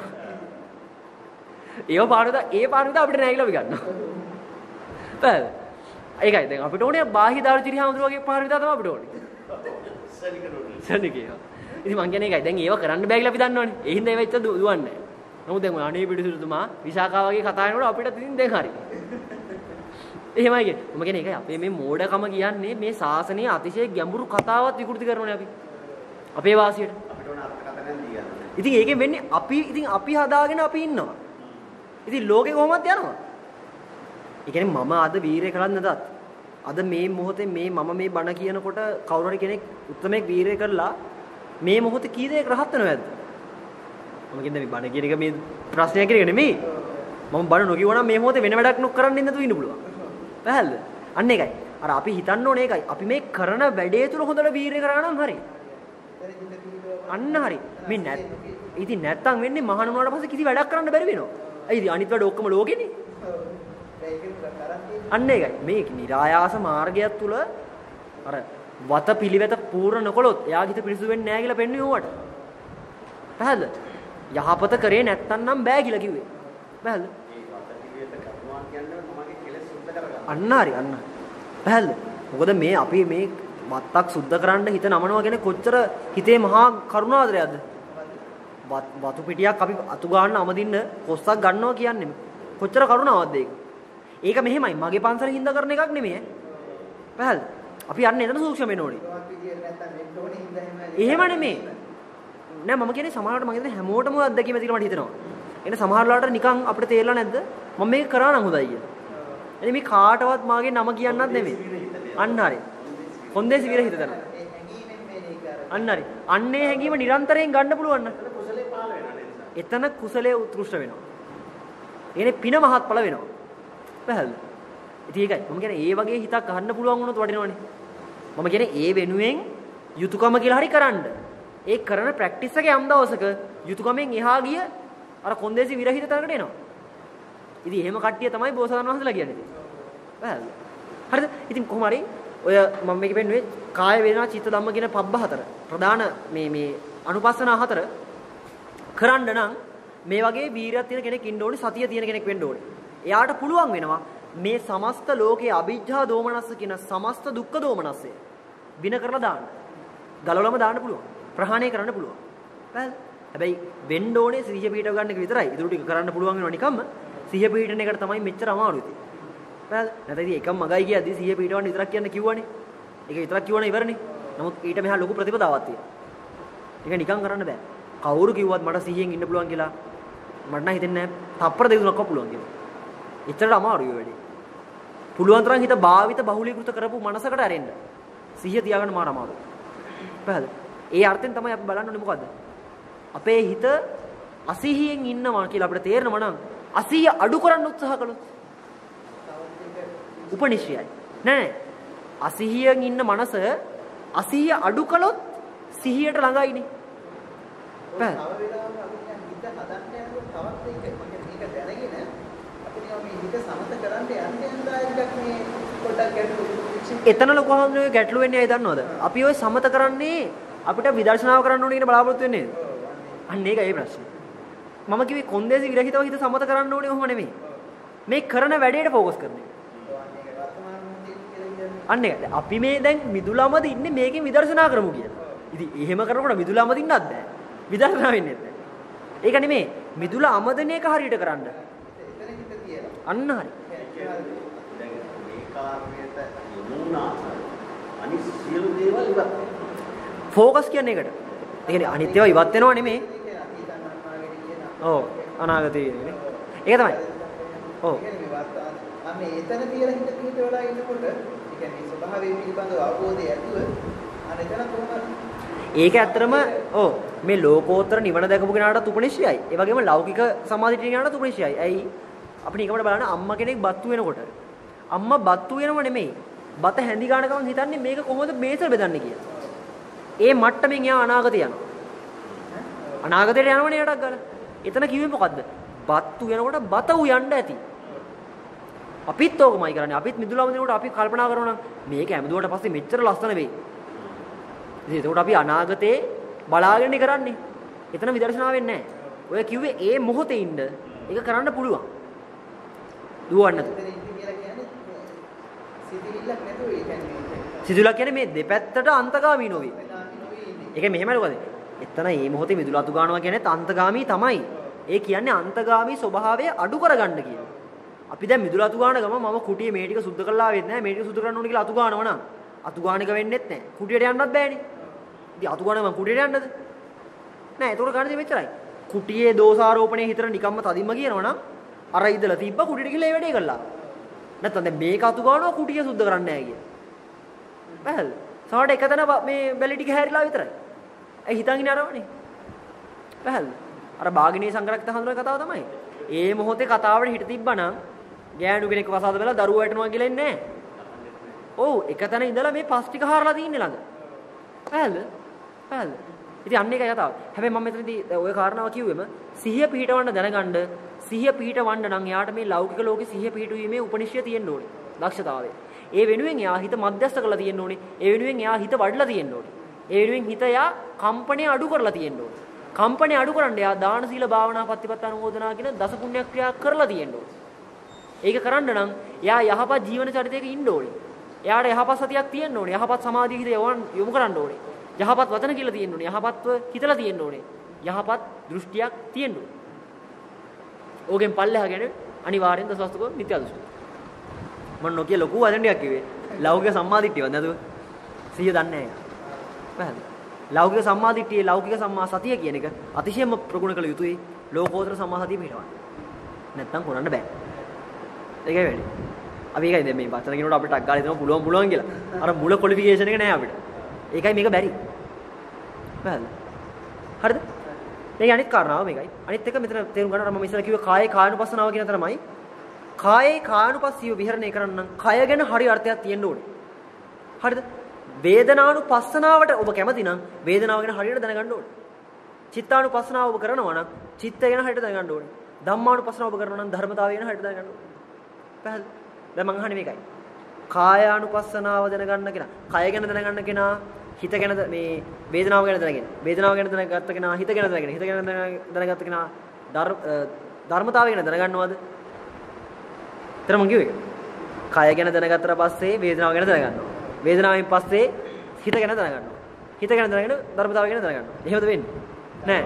B: ඒව පාරද ඒ පාරද අපිට නෑ කියලා අපි ගන්නවා. බෑ. ඒකයි දැන් අපිට ඕනේ බාහ්‍ය දාර්ශනික හාමුදුරුවෝගේ පාරමිතා තමයි අපිට ඕනේ. සනිකරෝනේ. සනිකේ. ඉතින් මං කියන්නේ ඒකයි. දැන් ඒව කරන්න බෑ කියලා අපි දන්නවනේ. ඒ හින්දා ඒව ඉච්ච දුවන්නේ. නමුත් දැන් ඔය අනේ පිටිසුතුමා විසාකා වගේ කතා කරනකොට අපිට ඉතින් දැන් හරි. එහෙමයි කියන්නේ. මම කියන්නේ ඒකයි අපේ මේ මෝඩකම කියන්නේ මේ ශාසනයේ අතිශය ගැඹුරු කතාවක් විකෘති කරනෝනේ අපි. අපේ වාසියට. අපිට ඕන අර්ථකථනයක් දීගන්න. ඉතින් ඒකෙන් වෙන්නේ අපි ඉතින් අපි හදාගෙන අපි ඉන්නවා. ඉතින් ලෝකේ කොහොමද යනවා? ඒ කියන්නේ මම අද වීරය කරන්නේ නැතත් අද මේ මොහොතේ මේ මම මේ බණ කියනකොට කවුරු හරි කෙනෙක් උත්තරමයක් වීරය කරලා මේ මොහොතේ කී දෙයක් රහත් වෙනවද? මම කියන්නේ මේ බණ කියන එක මේ ප්‍රශ්නයක් කියන එක නෙමෙයි. මම බණ නොකියුවා නම් මේ මොහොතේ වෙන වැඩක් නොකරන්න ඉන්න තු ඉන්න පුළුවන්. පැහැදිලිද? අන්න ඒකයි. අර අපි හිතන්න ඕනේ ඒකයි. අපි මේ කරන වැඩේ තුල හොඳට වීරය කරා නම් හරි. අන්න හරි. මේ නැත් ඉතින් නැත්තම් වෙන්නේ මහාන වුණාට පස්සේ කිසි වැඩක් කරන්න බැරි වෙනවා. ඇයි ඉතින් අනිත් වැඩ ඔක්කොම ලෝකෙනේ. අන්න ඒකයි. මේ නිරායාස මාර්ගයක් තුල අර වත පිළිවෙත පූර්ණ නොකළොත් එයාගේ හිත පිරිසුදු වෙන්නේ නැහැ කියලා පෙන්වුවේ ඕවට. පැහැදිලිද? යහපත කරේ නැත්තම් නම් බෑ කියලා කිව්වේ. පැහැදිලිද? අන්න හරි අන්න. පැහැදිලිද? මොකද මේ අපි මේ වත්තක් සුද්ධ කරන්න හිත නමනවා කියන්නේ කොච්චර හිතේ මහා කරුණාදරයක්ද? වතු පිටියක් අපි අතු ගන්න අමදින්න කොස්සක් ගන්නවා කියන්නේ කොච්චර කරුණාවක්ද ඒක? ඒක මෙහෙමයි මගේ පන්සල හින්දා කරන එකක් නෙමෙයි. පැහැදිලිද? අපි යන්නේ එතන සූක්ෂම වෙන්න ඕනේ. එහෙම නෙමෙයි. නෑ මම කියන්නේ සමහරවිට මම කියන්නේ හැමෝටම අත්දැකීම තියෙනවා මට හිතෙනවා. එනේ සමහරලාට නිකන් අපිට තේරෙලා නැද්ද? මම මේක කරා නම් හොඳයි කියලා. එනේ මේ කාටවත් මාගේ නම කියන්නත් නෙමෙයි. අන්න හරි. හොන්දේසි විර හිත දනවා. අන්න හරි. අන්නේ හැඟීම නිරන්තරයෙන් ගන්න පුළුවන් නම් එතන කුසලයේ උත්කෘෂ්ඨ වෙනවා. එනේ පින මහත්ඵල වෙනවා. පැහැදිලිද? ඉතින් ඒකයි මම කියන්නේ ඒ වගේ හිතක් ගන්න පුළුවන් වුණොත් වටිනවනේ. මම කියන්නේ ඒ වෙනුවෙන් යුතුයකම කියලා හරි කරන්න. ඒ කරන ප්‍රැක්ටිස් එක යම් දවසක යුතුයකමෙන් එහා ගිය අර කොන්දේසි විරහිත තැනකට එනවා. ඉතින් එහෙම කට්ටිය තමයි බෝසතාණන් වහන්සේලා කියන්නේ. පැහැදිලිද? හරිද? ඉතින් කොහොම හරි ඔය මම මේක පෙන්නුවේ කාය වේදනා චිත්ත ධම්ම කියන පබ්බ හතර. ප්‍රධාන මේ මේ අනුපස්සනා හතර කරන්න නම් මේ වගේ වීරියක් තියෙන කෙනෙක් ඉන්න ඕනේ, සතිය තියෙන කෙනෙක් වෙන්න ඕනේ. එයාට පුළුවන් වෙනවා මේ සමස්ත ලෝකයේ අවිජ්ජා දෝමනස්ස කියන සමස්ත දුක්ඛ දෝමනස්සය වින කරලා දාන්න. ගලවලම දාන්න පුළුවන්. ප්‍රහාණය කරන්න පුළුවන්. පැහැදිලිද? හැබැයි වෙන්න ඕනේ සිහිය පිටව ගන්න එක විතරයි. ඊටු ටික කරන්න පුළුවන් වෙනවා නිකම්ම. සිහිය පිටන එකට තමයි මෙච්චර අමාරු ඉතින්. පැහැදිලිද? නැත්නම් ඉතින් එකම මගයි කියද්දි සිහිය පිටවන්න විතරක් කියන්න කිව්වනේ. ඒක විතරක් කිව්වනේ ඉවරනේ. නමුත් ඊට මෙහා ලොකු ප්‍රතිපදාවක් තියෙනවා. ඒක නිකන් කරන්න බෑ. කවුරු කිව්වත් මට සිහියෙන් ඉන්න පුළුවන් කියලා මට නම් හිතෙන්නේ නැහැ. තප්පර දෙක තුනක්ව පුළුවන් කියලා. එච්චරට අමාරුයි ඔය වැඩේ. පුළුවන් තරම් හිත භාවිත බහුලීකృత කරපු මනසකට ඇරෙන්න. සිහිය තියාගන්න මාර අමාරුයි. පැහැදිලිද? ඒ අර්ථයෙන් තමයි අපි බලන්න ඕනේ මොකද්ද? අපේ හිත අසිහියෙන් ඉන්නවා කියලා අපිට තේරෙනවා නම් අසිහිය අඩු කරන්න උත්සාහ කළොත් උපනිශ්‍රයයි. නෑ අසිහියෙන් ඉන්න මනස අසිහිය අඩු කළොත් සිහියට ළඟයිනේ. පැහැදිලිද? එතන ලොකු හඳුනේ ගැටලු වෙන්නේ ඇයි දන්නවද? අපි ওই සමත කරන්නේ අපිට විදර්ශනාව කරන්න ඕනේ කියන බලාපොරොත්තු වෙන්නේ නේද? අන්න ඒකයි ඒ ප්‍රශ්නේ. මම කිව්වේ කොන්දේසි විරහිතව හිත සමත කරන්න ඕනේ ඔහොම නෙමෙයි. මේ කරන වැඩේට ફોකස් කරන එක. අන්න ඒක. අපි මේ දැන් මිදුලමද ඉන්නේ මේකෙන් විදර්ශනා කරමු කියලා. ඉතින් එහෙම කරනකොට මිදුලමද ඉන්නත් බෑ. විදර්ශනා වෙන්නේ නැහැ. ඒක නෙමෙයි. මිදුල අමදන එක හරියට කරන්න. අන්න හරි. ફોකස් කියන්නේ ඒකට. ඒ කියන්නේ අනිත් ඒවා ඉවත් වෙනව නෙමෙයි. ඔව් අනාගතේ නේ. ඒක තමයි. ඔව්.
C: මම එතන තියලා හිත පිට වෙලා ඉන්නකොට ඒ කියන්නේ ස්වභාවයෙන් පිළිබඳව අවබෝධය ඇතුව අනෙතන කොහොමද?
B: ඒක ඇත්තටම ඔව් මේ ලෝකෝත්තර නිවන දැකපු කෙනාටත් උපනිශ්‍රයයි. ඒ වගේම ලෞකික සමාධියට කෙනාටත් උපනිශ්‍රයයි. ඇයි? අපි නිකමට බලන්න අම්මා කෙනෙක් බත්තු වෙනකොට අම්මා බත්තු වෙනව නෙමෙයි. බත හැඳි ගන්න ගමන් හිතන්නේ මේක කොහොමද මේසල් බෙදන්නේ කියලා. ඒ මට්ටමින් යා අනාගතය යනවා. අනාගතයට යනවනේ යටක් ගාලා. එතන කිව්වේ මොකද්ද? බත්තු වෙනකොට බත උයන්න ඇති. අපිත් ඕකමයි කරන්නේ. අපිත් මිදුලම දෙනකොට අපි කල්පනා කරනවා නම් මේක හැමදුවට පස්සේ මෙච්චර ලස්සන වෙයි. ඉතින් ඒකට අපි අනාගතේ බලාගෙන කරන්නේ. එතන විදර්ශනා වෙන්නේ නැහැ. ඔය කිව්වේ ඒ මොහොතේ ඉන්න ඒක කරන්න පුළුවන්. දුවන්න. සිතිවිල්ලක් නැතුව ඒ කියන්නේ. සිතිවිල්ලක් කියන්නේ මේ දෙපැත්තට අන්තගාමී නොවේ. ඒක මෙහෙමයි මොකද? එතන මේ මොහොතේ මිදුල අතු ගන්නවා කියන්නේ අන්තගාමී තමයි. ඒ කියන්නේ අන්තගාමී ස්වභාවය අඩු කරගන්න කියනවා. අපි දැන් මිදුල අතු ගන්න ගම මම කුටියේ මේ ටික සුද්ධ කරලා ආවෙත් නැහැ. මේ ටික සුද්ධ කරන්න ඕනේ කියලා අතු ගන්නවා නම් අතු ගානක වෙන්නෙත් නැහැ. කුටියට යන්නත් බෑනේ. ඉතින් අතු ගාන මම කුටියට යන්නද? නෑ ඒක උඩ ගන්න මෙච්චරයි. කුටියේ දෝෂාරෝපණය හිතර නිකම්ම තදින්ම කියනවා නම් අර ඉදලා තිබ්බ කුටියට ගිහලා ඒ වැඩේ කළා. නැත්නම් දැන් මේක අතු ගන්නවා කුටිය සුද්ධ කරන්නේ නැහැ කිය. බැලද? සමහරට එකතන මේ බැලි ටික හැරිලා විතරයි. ඒ හිතන් ඉන්නේ අරවනේ. බැලද? අර බාගිනේ සංගරක්ත හඳුනන කතාව තමයි. ඒ මොහොතේ කතාවට හිට තිබ්බනම් ගෑනු කෙනෙක් වසාද වෙලා දරුවා වැටෙනවා කියලා ඉන්නේ නැහැ. ඔව් එකතන ඉඳලා මේ පස් ටික හරලා තින්නේ ළඟ. බැලද? බැලද? ඉතින් අන්න ඒකයි කතාව. හැබැයි මම මෙතනදී ඔය කාරණාව කිව්වෙම සිහිය පිහිටවන්න දැනගන්න සිහිය පිහිටවන්න නම් යාට මේ ලෞකික ලෝකේ සිහිය පිහිටුවීමේ උපනිශ්‍රය තියෙන්න ඕනේ. දක්ෂතාවය. ඒ වෙනුවෙන් යා හිත මධ්‍යස්ථ කරලා තියෙන්න ඕනේ. ඒ වෙනුවෙන් යා හිත වඩලා තියෙන්න ඕනේ. ඒ වෙනුවෙන් හිත යා කම්පණය අඩු කරලා තියෙන්න ඕනේ. කම්පණය අඩු කරන්න යා දාන සීල භාවනා පත්තිපත්ත අනුමෝදනා කියන දස පුණ්‍ය ක්‍රියා කරලා තියෙන්න ඕනේ. ඒක කරන්න නම් යා යහපත් ජීවන චරිතයක ඉන්න ඕනේ. එයාට යහපත් සතියක් තියෙන්න ඕනේ. යහපත් සමාධිය හිත යොමු කරන්න ඕනේ. යහපත් වචන කියලා තියෙන්න ඕනේ. යහපත්ව හිතලා තියෙන්න ඕනේ. යහපත් දෘෂ්ටියක් තියෙන්න ඕනේ. ඕකෙන් පල්ලෙහා ගැන අනිවාර්යෙන් දසවස්තුක මිත්‍යා දෘෂ්ටි. මම නොකිය ලොකු වචන ටිකක් කිව්වේ. ලෞකික සම්මාදිට්ඨියවත් නැතුව සිහිය දන්නේ නැහැ. ලෞකික සම්මාදිට්ඨිය ලෞකික සම්මා සතිය කියන එක අතිශයම ප්‍රගුණ කළ යුතුයි. ලෝකෝත්තර සම්මා සතිය පිටවන්න. නැත්තම් කරන්න බෑ. ඒකයි වෙන්නේ. අපි ඒකයි දැන් මේ වචන කියනකොට අපිට අක් ගාලා දෙනවා පුළුවන් පුළුවන් කියලා. අර මුල ක්වොලිෆිකේෂන් එක නැහැ අපිට. ඒකයි මේක බැරි. බෑද? හරිද? මේ අනිත් කාරණාව මේකයි. අනිත් එක මෙතන තේරුම් ගන්න අර මම ඉස්සෙල්ලා කිව්වේ කායේ කායනුපස්සනාව කියන තරමයි. කායේ කායනුපස්සීව විහරණය කරන්න නම් කය ගැන හරි අර්ථයක් තියෙන්න ඕනේ. හරිද? වේදනානුපස්සනාවට ඔබ කැමති නම් වේදනාව ගැන හරියට දැනගන්න ඕනේ. චිත්තානුපස්සනාව ඔබ කරනවා නම් චිත්තය ගැන හරියට දැනගන්න ඕනේ. ධම්මානුපස්සනාව ඔබ කරනවා නම් ධර්මතාවය ගැන හරියට දැනගන්න ඕනේ. පැහැදිලි? දැන් මං අහන්නේ මේකයි. කායානුපස්සනාව දැනගන්න කෙනා, කය ගැන දැනගන්න කෙනා, හිත ගැන මේ වේදනාව ගැන දැනගෙන, වේදනාව ගැන දැනගත්ත කෙනා, හිත ගැන දැනගෙන, හිත ගැන දැනගත්ත කෙනා ධර්මතාවය ගැන දැනගන්නවද? එතන මං කිව්වේ. කය ගැන දැනගත්තට පස්සේ වේදනාව ගැන දැනගන්නවා. වේදනාවෙන් පස්සේ හිත ගැන දැනගන්නවා. හිත ගැන දැනගෙන ධර්මතාවය ගැන දැනගන්නවා. එහෙමද වෙන්නේ? නෑ.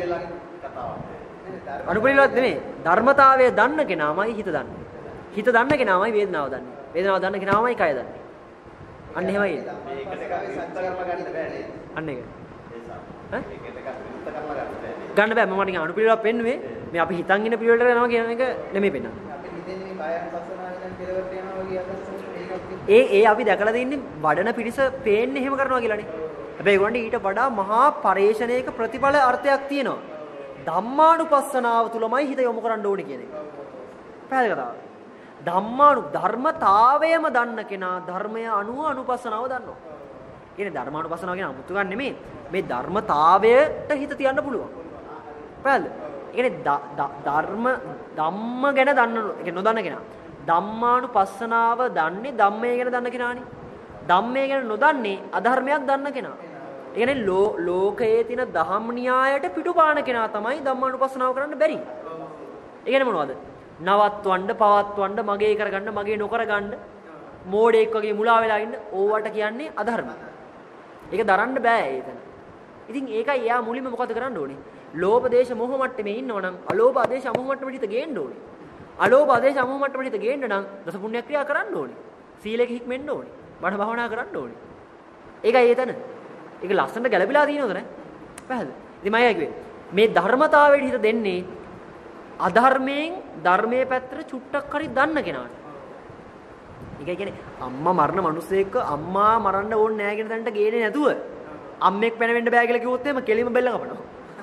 B: අනුපරිලවත් නෙමෙයි. ධර්මතාවය දන්න කෙනාමයි හිත දන්නේ. හිත දන්න කෙනාමයි වේදනාව දන්නේ. වේදනාව දන්න කෙනාමයි කය දන්නේ. අන්න එහෙමයි. මේකට සංකල්ප ගන්න බෑනේ. අන්න ඒක. ඈ? ගන්න බෑ. මම නිකන් අනුපරිලවත් පෙන්නුවේ මේ අපි හිතන් ඉන්න පිළිවෙලට යනවා කියන එක නෙමෙයි පෙන්නන්නේ. අපි හිතන්නේ මේ කායන පස්සනාවෙන් කෙලවට යනවා වගේ අදහසක්. ඒ ඒ අපි දැකලා තින්නේ වඩන පිරිස පේන්නේ එහෙම කරනවා කියලානේ. හැබැයි ඒගොල්ලන්ට ඊට වඩා මහා පරේෂණයක ප්‍රතිඵල අර්ථයක් තියෙනවා. ධම්මානුපස්සනාව තුලමයි හිත යොමු කරන්න ඕනේ කියන එක. පැහැදිලි කතාව. ධම්මානු ධර්මතාවයම දන්න කෙනා ධර්මය අනුව අනුපස්සනාව දන්නවා. කියන්නේ ධර්මානුපස්සනාව කියන අමුතු ගන්න නෙමෙයි. මේ ධර්මතාවයට හිත තියන්න පුළුවන්. පැහැදිලි? ඒ කියන්නේ ධර්ම ධම්ම ගැන දන්න ඒ නොදන්න කෙනා. ධම්මානුපස්සනාව දන්නේ ධම්මය ගැන දන්න කෙනානේ. ධම්මය ගැන නොදන්නේ අධර්මයක් දන්න කෙනා. ඒ කියන්නේ ලෝකයේ තියෙන දහම් න්‍යායට පිටුපාන කෙනා තමයි ධම්මානුපස්සනාව කරන්න බැරි. ඒ කියන්නේ මොනවද? නවත්වන්න, පවත්වන්න, මගේ කරගන්න, මගේ නොකරගන්න, මෝඩෙක් වගේ මුලා වෙලා ඉන්න ඕවට කියන්නේ අධර්ම. ඒක දරන්න බෑ ඒතන. ඉතින් ඒකයි එයා මුලින්ම මොකද කරන්න ඕනේ? ලෝභ දේශ මොහ මට්ටමේ ඉන්නවනම් අලෝභ ආදේශ අමෝහ මට්ටමට හිත ගේන්න ඕනේ. අලෝභ ආදේශ අමෝහ මට්ටමට හිත ගේන්න නම් දස පුණ්‍ය ක්‍රියා කරන්න ඕනේ. සීලෙක හික්මෙන්න ඕනේ. බණ භාවනා කරන්න ඕනේ. ඒකයි ඒතන. ඒක ලස්සනට ගැළපීලා තියෙනවද නැහැ? පැහැදිලි. ඉතින් මම කිව්වේ මේ ධර්මතාවයට හිත දෙන්නේ අධර්මයෙන් ධර්මයේ පැත්තට චුට්ටක් හරි දන්න කෙනාට. ඒ කියන්නේ අම්මා මරණ මිනිස්සෙක්ව අම්මා මරන්න ඕනේ නැහැ කියන තැනට ගේන්නේ නැතුව අම්මෙක් පැනවෙන්න බෑ කියලා කිව්වොත් එහෙම කෙලිම බෙල්ල කපනවා.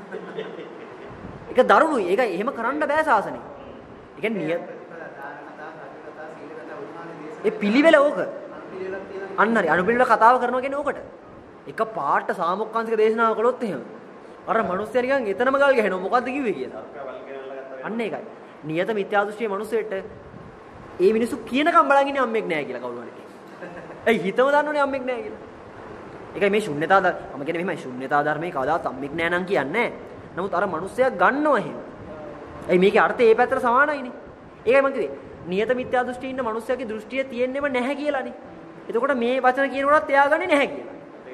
B: ඒක දරුණුයි. ඒක එහෙම කරන්න බෑ සාසනෙ. ඒ කියන්නේ නිය ඒ පිළිවෙල ඕක. අන්න හරි. අනුපිළිවෙල කතාව කරනවා කියන්නේ ඕකට. එක පාට සාමුක්කාංශික දේශනාව කළොත් එහෙම අර මිනිස්සයා නිකන් එතනම ගල් ගහනවා. මොකද්ද කිව්වේ කියලා. අන්න ඒකයි. නියත මිත්‍යා දෘෂ්ටියේ මිනිස්සෙට ඒ මිනිස්සු කියනකම් බලන් ඉන්නේ අම්මෙක් නැහැ කියලා කවුරු හරි. ඒ හිතම දන්නෝනේ අම්මෙක් නැහැ කියලා. ඒකයි මේ ශුන්‍යතා මම කියන්නේ මෙහෙමයි ශුන්‍යතා ධර්මයේ කවදාවත් අම්මෙක් නැහැ නම් කියන්නේ නැහැ. නමුත් අර මිනිස්සයා ගන්නවා එහෙම. ඒ මේකේ අර්ථය ඒ පැත්තට සමානයිනේ. ඒකයි මම කිව්වේ. නියත මිත්‍යා දෘෂ්ටියේ ඉන්න මිනිස්සයාගේ දෘෂ්ටිය තියෙන්නෙම නැහැ කියලානේ. එතකොට මේ වචන කියනකොටත් එයා ගන්නේ නැහැ කියලා.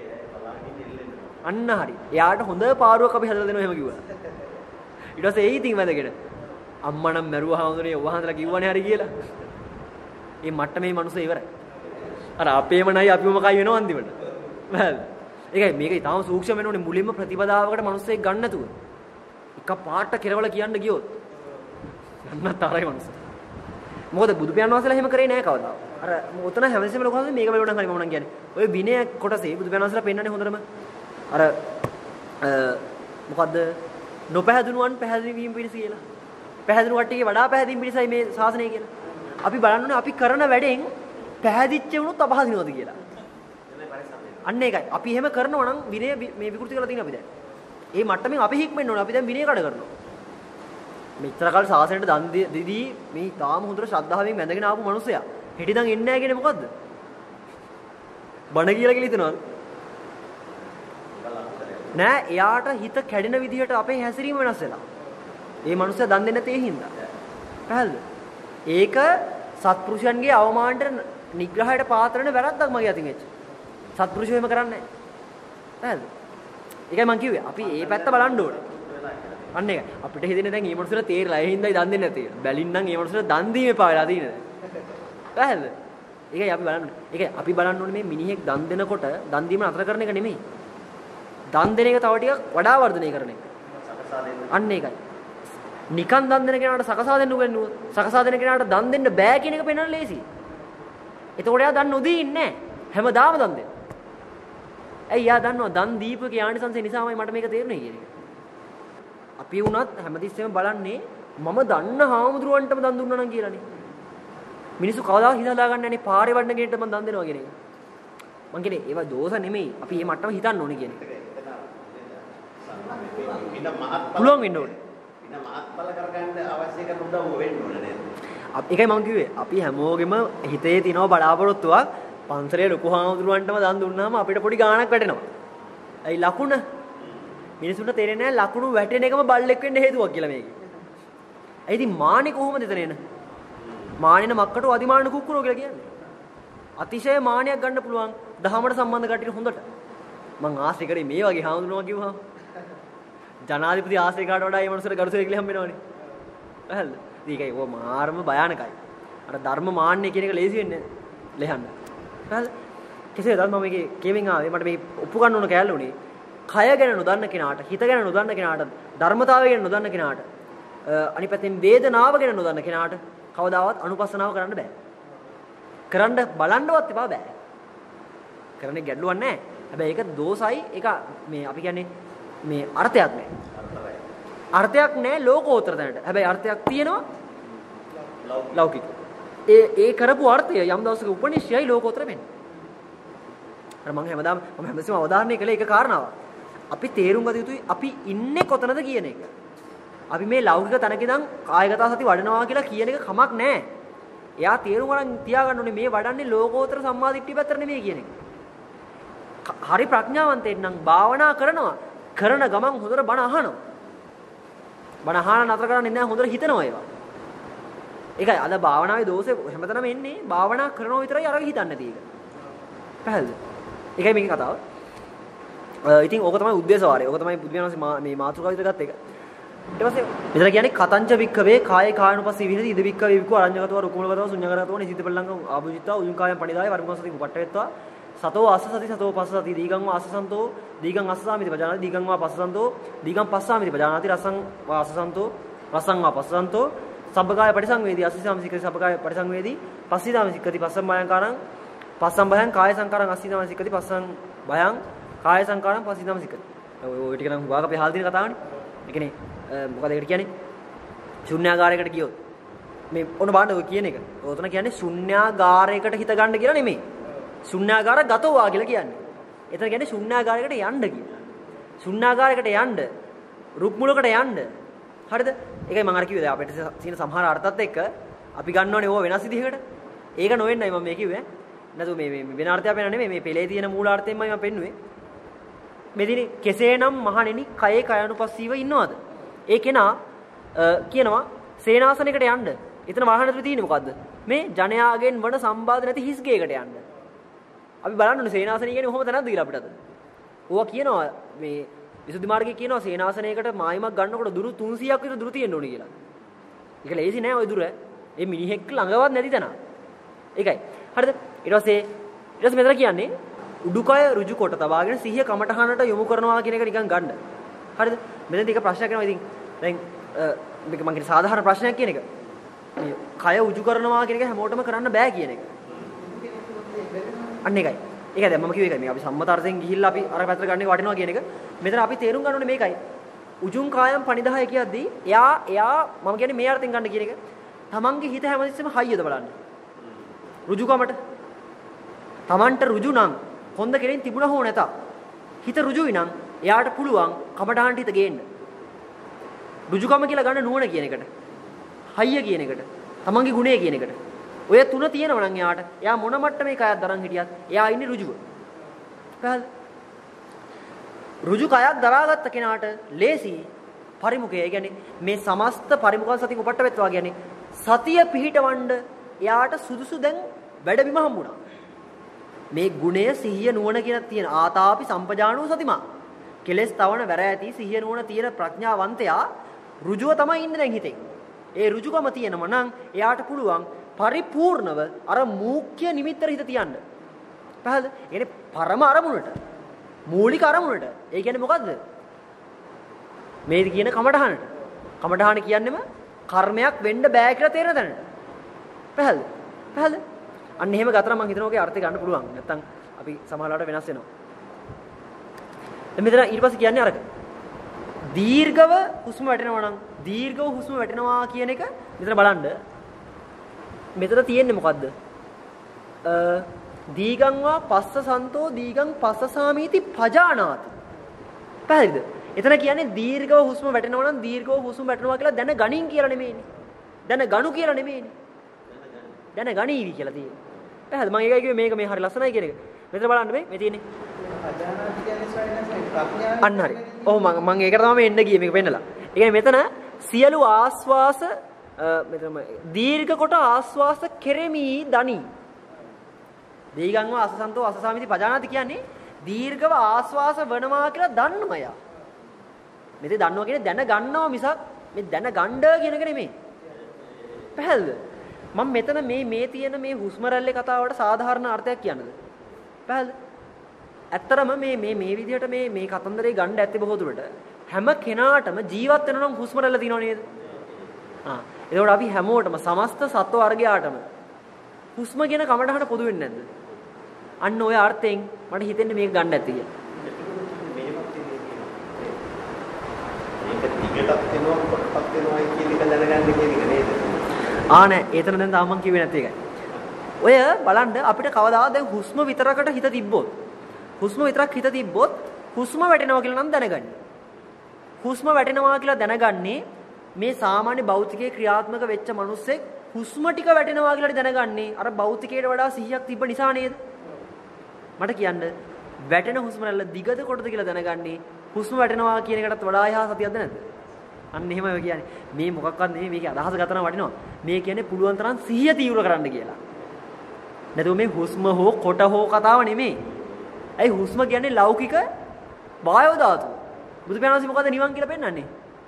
B: අන්න හරි. එයාට හොඳ පාරුවක් අපි හදලා දෙනවා එහෙම කිව්වා. ඊට පස්සේ ඒ ඉතින් වැදගෙන අම්මා නම් මරුවා හඳුනේ ඔබ හන්දලා කිව්වනේ හරි කියලා. මේ මට්ටමේ මිනිස්සු ඉවරයි. අර අපේම නයි අපිම කයි වෙනව අන්තිමට. බෑද? ඒකයි මේක ඊටාම සූක්ෂම වෙනෝනේ මුලින්ම ප්‍රතිපදාවකට මිනිස්සෙක් ගන්න නැතුව. එක පාට කෙරවල කියන්න ගියොත් යන්න තරයි මිනිස්සු. මොකද බුදු පියාණන් වහන්සේලා එහෙම කරේ නැහැ කවදා. අර උතන හැමතිස්සෙම ලොකු හඳුනේ මේක බලුණා හරි මම නම් කියන්නේ. ඔය විනය කොටසේ බුදු පියාණන් වහන්සේලා පෙන්නන්නේ හොඳටම අර මොකද්ද නොපැහැදුණුවන් පැහැදිලි වීම පිණිස කියලා. පැහැදිලි කට්ටියගේ වඩා පැහැදිලි පිණිසයි මේ ශාසනය කියලා. අපි බලන්න ඕනේ අපි කරන වැඩෙන් පැහැදිච්ච වුණොත් අපහසිනවද කියලා. අන්න ඒකයි. අපි එහෙම කරනවා නම් විනය මේ විකෘති කරලා තියෙන අපි දැන්. ඒ මට්ටමින් අපි හික්මෙන්න ඕනේ. අපි දැන් විනය කඩ කරනවා. මෙච්චර කාල ශාසනයට දන් දීදී මේ තාම හොඳට ශ්‍රද්ධාවෙන් වැඳගෙන ආපු මිනිසයා හෙටි දන් එන්නේ නැහැ කියන්නේ මොකද්ද? බණ කියලා කියලා හිතනවද? නෑ එයාට හිත කැඩෙන විදිහට අපේ හැසිරීම වෙනස් වෙලා. ඒ මනුස්සයා දන් දෙන්න තේ හින්දා. පැහැදිලිද? ඒක සත්පුරුෂයන්ගේ අවමානට නිග්‍රහයට පාත්‍ර වෙන වැරද්දක් මගේ අතින් වෙච්ච. සත්පුරුෂයෝ එහෙම කරන්නේ නැහැ. පැහැදිලිද? ඒකයි මම කිව්වේ අපි මේ පැත්ත බලන්න ඕනේ. අන්න ඒක. අපිට හිතෙන්නේ දැන් මේ මනුස්සයා තේරලා ඒ හින්දායි දන් දෙන්නේ නැති. බැලින් නම් මේ මනුස්සයා දන් දීමේ පාවෙලා තියෙනද? පැහැදිලිද? ඒකයි අපි බලන්න. ඒකයි අපි බලන්න ඕනේ මේ මිනිහෙක් දන් දෙනකොට දන් දීම නතර කරන එක නෙමෙයි. දන් දෙන එක තව ටිකක් වඩා වර්ධනය කරන එක. අන්න ඒකයි. නිකන් දන් දෙන කෙනාට සකසා දෙන්න උගන්වුවොත් සකසා දෙන කෙනාට දන් දෙන්න බෑ කියන එක පෙන්වන්න ලේසියි. එතකොට එයා දන් නොදී ඉන්නේ නැහැ. හැමදාම දන් දෙන්න. ඇයි එයා දන්නවා දන් දීපුගේ ආනිසංසය නිසාමයි මට මේක තේරුනේ කියන එක. අපි වුණත් හැමතිස්සෙම බලන්නේ මම දන්න හාමුදුරුවන්ටම දන් දුන්නා නම් කියලානේ. මිනිස්සු කවදාවත් හිතලා ගන්න නැහැ නේ පාරේ වඩන කෙනෙක්ට මම දන් දෙනවා කියන එක. මං කියන්නේ ඒවා දෝෂ නෙමෙයි. අපි මේ මට්ටම හිතන්න ඕනේ කියන එක. පුළුවන් වෙන්න ඕනේ.
D: වින මහත්ඵල කරගන්න අවශ්‍ය කරන උදව්ව වෙන්න ඕනේ නේද?
B: ඒකයි මම කිව්වේ අපි හැමෝගෙම හිතේ තියෙනව බලාපොරොත්තුවක් පන්සලේ ලොකු හාමුදුරුවන්ටම දන් දුන්නාම අපිට පොඩි ගාණක් වැටෙනවා. ඇයි ලකුණ? මිනිසුන්ට තේරෙන්නේ නැහැ ලකුණු වැටෙන එකම බල්ලෙක් වෙන්න හේතුවක් කියලා මේකේ. ඇයි ඉතින් මාන්නේ කොහොමද එතන එන? මානින මක්කට අදිමාන කුක්කුරෝ කියලා කියන්නේ. අතිශය මානයක් ගන්න පුළුවන් දහමට සම්බන්ධ කට්ටියට හොඳට. මං ආශ්‍රය කරේ මේ වගේ හාමුදුරුවෝ කිව්වහම ජනාධිපති ආශ්‍රය කාට වඩා මේ මනුස්සර ගරුසරේ කියලා හම්බ වෙනවනේ. පැහැදිලිද? ඒකයි ඔය මාරම භයානකයි. අර ධර්ම මාන්නේ කියන එක ලේසි වෙන්නේ නැහැ. ලෙහන්න. පැහැදිලිද? කෙසේද මම මේකේ කියමින් ආවේ මට මේ ඔප්පු ගන්න ඕන කැලේ උනේ. කය ගැන නොදන්න කෙනාට, හිත ගැන නොදන්න කෙනාට, ධර්මතාවය ගැන නොදන්න කෙනාට, අනිත් පැත්තෙන් වේදනාව ගැන නොදන්න කෙනාට කවදාවත් අනුපස්සනාව කරන්න බෑ. කරන්න බලන්නවත් එපා බෑ. කරන්නේ ගැඩලුවක් නැහැ. හැබැයි ඒක දෝසයි. ඒක මේ අපි කියන්නේ මේ අර්ථයක් නැහැ. අර්ථයක් නැහැ ලෝකෝත්තර තැනට. හැබැයි අර්ථයක් තියෙනවා ලෞකික. ඒ ඒ කරපු අර්ථය යම් දවසක උපනිශ්චයයි ලෝකෝත්තර වෙන්නේ. අර මම හැමදාම මම හැමතිස්සෙම අවධාරණය කළේ ඒක කාරණාවක්. අපි තේරුම් ගත යුතුයි අපි ඉන්නේ කොතනද කියන එක. අපි මේ ලෞකික තැනක ඉඳන් කායගත සති වඩනවා කියලා කියන එක කමක් නැහැ. එයා තේරුම් ගන්න තියාගන්න ඕනේ මේ වඩන්නේ ලෝකෝත්තර සම්මාදිට්ඨිය පැත්තට නෙමෙයි කියන එක. හරි ප්‍රඥාවන්තයෙක් නම් භාවනා කරනවා. කරන ගමන් හොඳට බණ අහනවා. බණ අහන නතර කරන්නේ නැහැ හොඳට හිතනවා ඒවා. ඒකයි අද භාවනාවේ දෝෂේ හැමතැනම එන්නේ භාවනා කරනවා විතරයි අරගෙන හිතන්නේ නැති එක. පැහැදිලිද? ඒකයි මේකේ කතාව. ඉතින් ඕක තමයි උද්දේශවාරය. ඕක තමයි බුදු දහමේ මේ මාතෘකාව විතර ගත්ත එක. ඊට පස්සේ මෙතන කියන්නේ කතංච වික්කවේ කායේ කායනුපස්සී විහෙති ඉද වික්කවේ විකෝ අරඤ්‍යගතව රුකුමලගතව ශුඤ්ඤගතව නිසිතපල්ලංග ආභුජිතා උජුංකායන් පණිදාය වර්ගමසති උපට්ඨවෙත්වා සතෝ අස්ස සති සතෝ පස්ස සති දීගං වා අස්සසන්තෝ දීගං අස්සසාමිති පජානාති දීගං වා පස්සසන්තෝ දීගං පස්සාමිති පජානාති රසං වා අස්සසන්තෝ රසං වා පස්සසන්තෝ සබ්බකාය පරිසංවේදී අස්සිතාම සික්කති සබ්බකාය පරිසංවේදී පස්සිතාම සික්කති පස්සම් භයං කාරං පස්සම් භයං කාය සංකාරං අස්සිතාම සික්කති පස්සම් භයං කාය සංකාරං පස්සිතාම සික්කති. ඔය ටික නම් වාග අපි හාල් දින කතාවනේ. ඒ කියන්නේ මොකද ඒකට කියන්නේ? ශුන්‍යාගාරයකට ගියොත් මේ ඔන්න බලන්න ඔය කියන එක. ඔතන කියන්නේ ශුන්‍යාගාරයකට හිත ගන්න කියලා නෙමෙයි. ශුන්‍යාගාර ගතෝවා කියලා කියන්නේ. එතන කියන්නේ ශුන්‍යාගාරයකට යන්න කියලා. ශුන්‍යාගාරයකට යන්න රුක් මුලකට යන්න. හරිද? ඒකයි මම අර කිව්වේ දැන් අපිට තියෙන සමහර අර්ථات එක්ක අපි ගන්නවනේ ඕව වෙනස් විදිහකට. ඒක නොවෙන්නයි මම මේ කිව්වේ. නැතු මේ මේ වෙන අර්ථයක් වෙන නෙමෙයි මේ පෙළේ තියෙන මූලාර්ථයෙන්මයි මම පෙන්නුවේ. මෙදිනේ කෙසේනම් මහණෙනි කයේ කයනුපස්සීව ඉන්නවද? ඒ කෙනා කියනවා සේනාසනයකට යන්න. එතන වහනතර තියෙන්නේ මොකද්ද? මේ ජනයාගෙන් වන සම්බාධ නැති හිස් ගේකට යන්න. අපි බලන්න ඕනේ සේනාසනය කියන්නේ කොහොමද නැද්ද කියලා අපිට අද. ඕවා කියනවා මේ විසුද්ධි මාර්ගයේ කියනවා සේනාසනයකට මායිමක් ගන්නකොට දුරු තුන්සීයක් විතර දුරු තියෙන්න ඕනේ කියලා. ඒක ලේසි නෑ ওই දුර. ඒ මිනිහෙක් ළඟවත් නැති තැන. ඒකයි. හරිද? ඊට පස්සේ ඊට පස්සේ මෙතන කියන්නේ උඩුකය ඍජු කොට තබාගෙන සිහිය කමටහනට යොමු කරනවා කියන එක නිකන් ගන්න. හරිද? මෙතනදී එක ප්‍රශ්නයක් එනවා ඉතින්. දැන් මේක මම කියන සාධාරණ ප්‍රශ්නයක් කියන එක. මේ කය උජු කරනවා කියන එක හැමෝටම කරන්න බෑ කියන එක. අන්න ඒකයි. ඒකයි දැන් මම කිව්වේ ඒකයි. මේ අපි සම්මතාර්ථයෙන් ගිහිල්ලා අපි අර පැත්තට ගන්න එක වටිනවා කියන එක. මෙතන අපි තේරුම් ගන්න ඕනේ මේකයි. උජුං කායම් පණිදාය කියද්දී එයා එයා මම කියන්නේ මේ අර්ථයෙන් ගන්න කියන එක. තමන්ගේ හිත හැමතිස්සෙම හයියද බලන්න. ඍජුකමට. තමන්ට ඍජු නම් හොඳ කෙලින් තිබුණා හෝ නැත. හිත ඍජුයි නම් එයාට පුළුවන් කමඩහන් හිත ගේන්න. ඍජුකම කියලා ගන්න නුවණ කියන එකට. හයිය කියන එකට. තමන්ගේ ගුණය කියන එකට. ඔය තුන තියෙනවා නම් එයාට එයා මොන මට්ටමේ කයක් දරන් හිටියත් එයා ඉන්නේ ඍජුව. පැහැදිලි? ඍජු කයක් දරාගත්ත කෙනාට ලේසි පරිමුඛය. ඒ කියන්නේ මේ සමස්ත පරිමුඛ සති උපට්ඨවෙත්වා කියන්නේ සතිය පිහිටවන්න එයාට සුදුසු දැන් වැඩබිම හම්බුණා. මේ ගුණය සිහිය නුවණ කියන තියෙන ආතාපි සම්පජානෝ සතිමා. කෙලස් තවන වැර ඇති සිහිය නුවණ තියෙන ප්‍රඥාවන්තයා ඍජුව තමයි ඉන්නේ දැන් හිතේ. ඒ ඍජුකම තියෙනම නම් එයාට පුළුවන් පරිපූර්ණව අර මූක්‍ය නිමිත්තට හිත තියන්න. පැහැදිලිද? ඒ කියන්නේ පරම අරමුණට. මූලික අරමුණට. ඒ කියන්නේ මොකද්ද? මේ කියන කමඨහනට. කමඨහන කියන්නේම කර්මයක් වෙන්න බෑ කියලා තේරෙන තැනට. පැහැදිලිද? පැහැදිලිද? අන්න එහෙම ගතම මම හිතනවා ඔගේ අර්ථය ගන්න පුළුවන්. නැත්තම් අපි සමහරවිට වෙනස් වෙනවා. දැන් මෙතන ඊට පස්සේ කියන්නේ අරක. දීර්ඝව හුස්ම වැටෙනවා නම් දීර්ඝව හුස්ම වැටෙනවා කියන එක මෙතන බලන්න. මෙතන තියෙන්නේ මොකද්ද? අ දීගං වා පස්ස සන්තෝ දීගං පස්ස සාමීති පජානාති. පැහැදිලිද? එතන කියන්නේ දීර්ඝව හුස්ම වැටෙනවා නම් දීර්ඝව හුස්ම වැටෙනවා කියලා දැන ගනින් කියලා නෙමෙයිනේ. දැන ගනු කියලා නෙමෙයිනේ. දැන ගනීවි කියලා තියෙන්නේ. පැහැදිලිද? මම ඒකයි කිව්වේ මේක මේ හරි ලස්සනයි කියන එක. මෙතන බලන්න මේ මේ තියෙන්නේ.
C: පජානාති කියන්නේ ස්වයං ප්‍රඥාව.
B: අන්න හරි. ඔව් මම මම ඒකට තමයි එන්න ගියේ මේක පෙන්නලා. ඒ කියන්නේ මෙතන සියලු ආස්වාස මෙතන දීර්ඝ කොට ආස්වාස කෙරෙමි දනි. දීගංව අසසන්තෝ අසසාමිති පජානාති කියන්නේ දීර්ඝව ආස්වාස වනවා කියලා දන්නමය. මෙතේ දන්නවා කියන්නේ දැන ගන්නවා මිසක් මේ දැන ගන්න කියන එක නෙමෙයි. පැහැදිලිද? මම මෙතන මේ මේ තියෙන මේ හුස්ම රැල්ලේ කතාවට සාධාරණ අර්ථයක් කියන්නද? පැහැදිලිද? ඇත්තරම මේ මේ මේ විදිහට මේ මේ කතන්දරේ ගන්න ඇත්තේ බොහෝ දුරට හැම කෙනාටම ජීවත් වෙනවා නම් හුස්ම රැල්ල තියෙනව නේද? ආ එතකොට අපි හැමෝටම සමස්ත සත්ව වර්ගයාටම හුස්ම කියන කමඩහන පොදු වෙන්නේ නැද්ද? අන්න ඔය අර්ථයෙන් මට හිතෙන්නේ මේක ගන්න ඇති කියලා.
D: මේක දිගටත් වෙනවා කොටත් වෙනවා කියන එක දැනගන්න කියන එක නේද?
B: ආ නෑ ඒතන දැන් තාම මම කිව්වේ නැති එකයි. ඔය බලන්න අපිට කවදාවත් දැන් හුස්ම විතරකට හිත තිබ්බොත් හුස්ම විතරක් හිත තිබ්බොත් හුස්ම වැටෙනවා කියලා නම් දැනගන්න. හුස්ම වැටෙනවා කියලා දැනගන්නේ මේ සාමාන්‍ය භෞතිකයේ ක්‍රියාත්මක වෙච්ච මිනිස්සෙක් හුස්ම ටික වැටෙනවා කියලා දැනගන්නේ අර භෞතිකයට වඩා සිහියක් තිබ්බ නිසා නේද? මට කියන්න වැටෙන හුස්ම රැල්ල දිගද කොටද කියලා දැනගන්නේ හුස්ම වැටෙනවා කියන එකටත් වඩා එහා සතියක්ද නැද්ද? අන්න එහෙමයි ඔය කියන්නේ. මේ මොකක්වත් නෙමෙයි මේකේ අදහස ගතන වටිනවා. මේ කියන්නේ පුළුවන් තරම් සිහිය තීව්‍ර කරන්න කියලා. නැතුව මේ හුස්ම හෝ කොට හෝ කතාව නෙමෙයි. ඇයි හුස්ම කියන්නේ ලෞකික වායෝ ධාතු. බුදු පියාණන්සේ මොකද නිවන් කියලා පෙන්නන්නේ?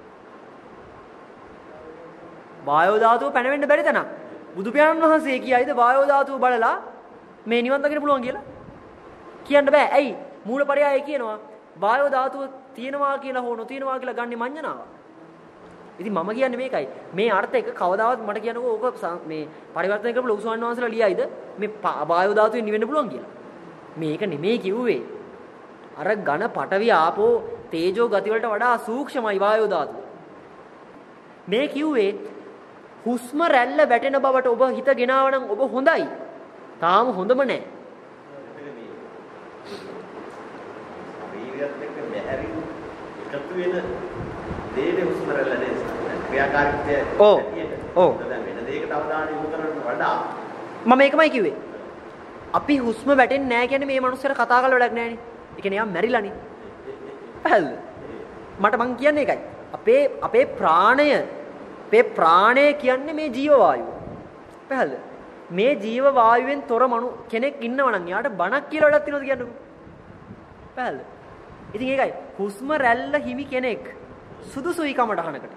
B: වායෝ ධාතුව පැනවෙන්න බැරි තැනක්. බුදු පියාණන් වහන්සේ කියයිද වායෝ ධාතුව බලලා මේ නිවන් දකින්න පුළුවන් කියලා? කියන්න බෑ. ඇයි? මූලපරයය කියනවා වායෝ ධාතුව තියෙනවා කියලා හෝ නොතියනවා කියලා ගන්නේ මඤ්ඤණාව. ඉතින් මම කියන්නේ මේකයි. මේ අර්ථ එක කවදාවත් මට කියනකෝ ඕක මේ පරිවර්තනය කරලා ලොකු ස්වාමීන් වහන්සේලා ලියයිද මේ වායෝ ධාතුවෙන් නිවෙන්න පුළුවන් කියලා. මේක නෙමෙයි කිව්වේ. අර ඝන පඨවි ආපෝ තේජෝ ගති වලට වඩා සූක්ෂමයි වායෝ ධාතුව. මේ කිව්වේ හුස්ම රැල්ල වැටෙන බවට ඔබ හිත ගෙනාව නම් ඔබ හොඳයි. තාම හොඳම නැහැ.
D: ශරීරයත් එක්ක බැහැරි එකතු වෙන දේනේ හුස්ම රැල්ල නේද? ක්‍රියාකාරීත්වය
B: ඔව් ඔව්
D: දැන් වෙන දෙයකට අවධානය යොමු කරනවට වඩා
B: මම මේකමයි කිව්වේ. අපි හුස්ම වැටෙන්නේ නැහැ කියන්නේ මේ මනුස්සයර කතා කරලා වැඩක් නැහැ නේ. ඒ කියන්නේ යා මැරිලානේ. හරිද? මට මං කියන්නේ ඒකයි. අපේ අපේ ප්‍රාණය අපේ ප්‍රාණය කියන්නේ මේ ජීව වායුව. පැහැදිලිද? මේ ජීව වායුවෙන් තොර මනු කෙනෙක් ඉන්නවා නම් යාට බණක් කියලා වැඩක් තියෙනවද කියන්නකෝ. පැහැදිලිද? ඉතින් ඒකයි හුස්ම රැල්ල හිමි කෙනෙක් සුදුසුයි කමටහනකට.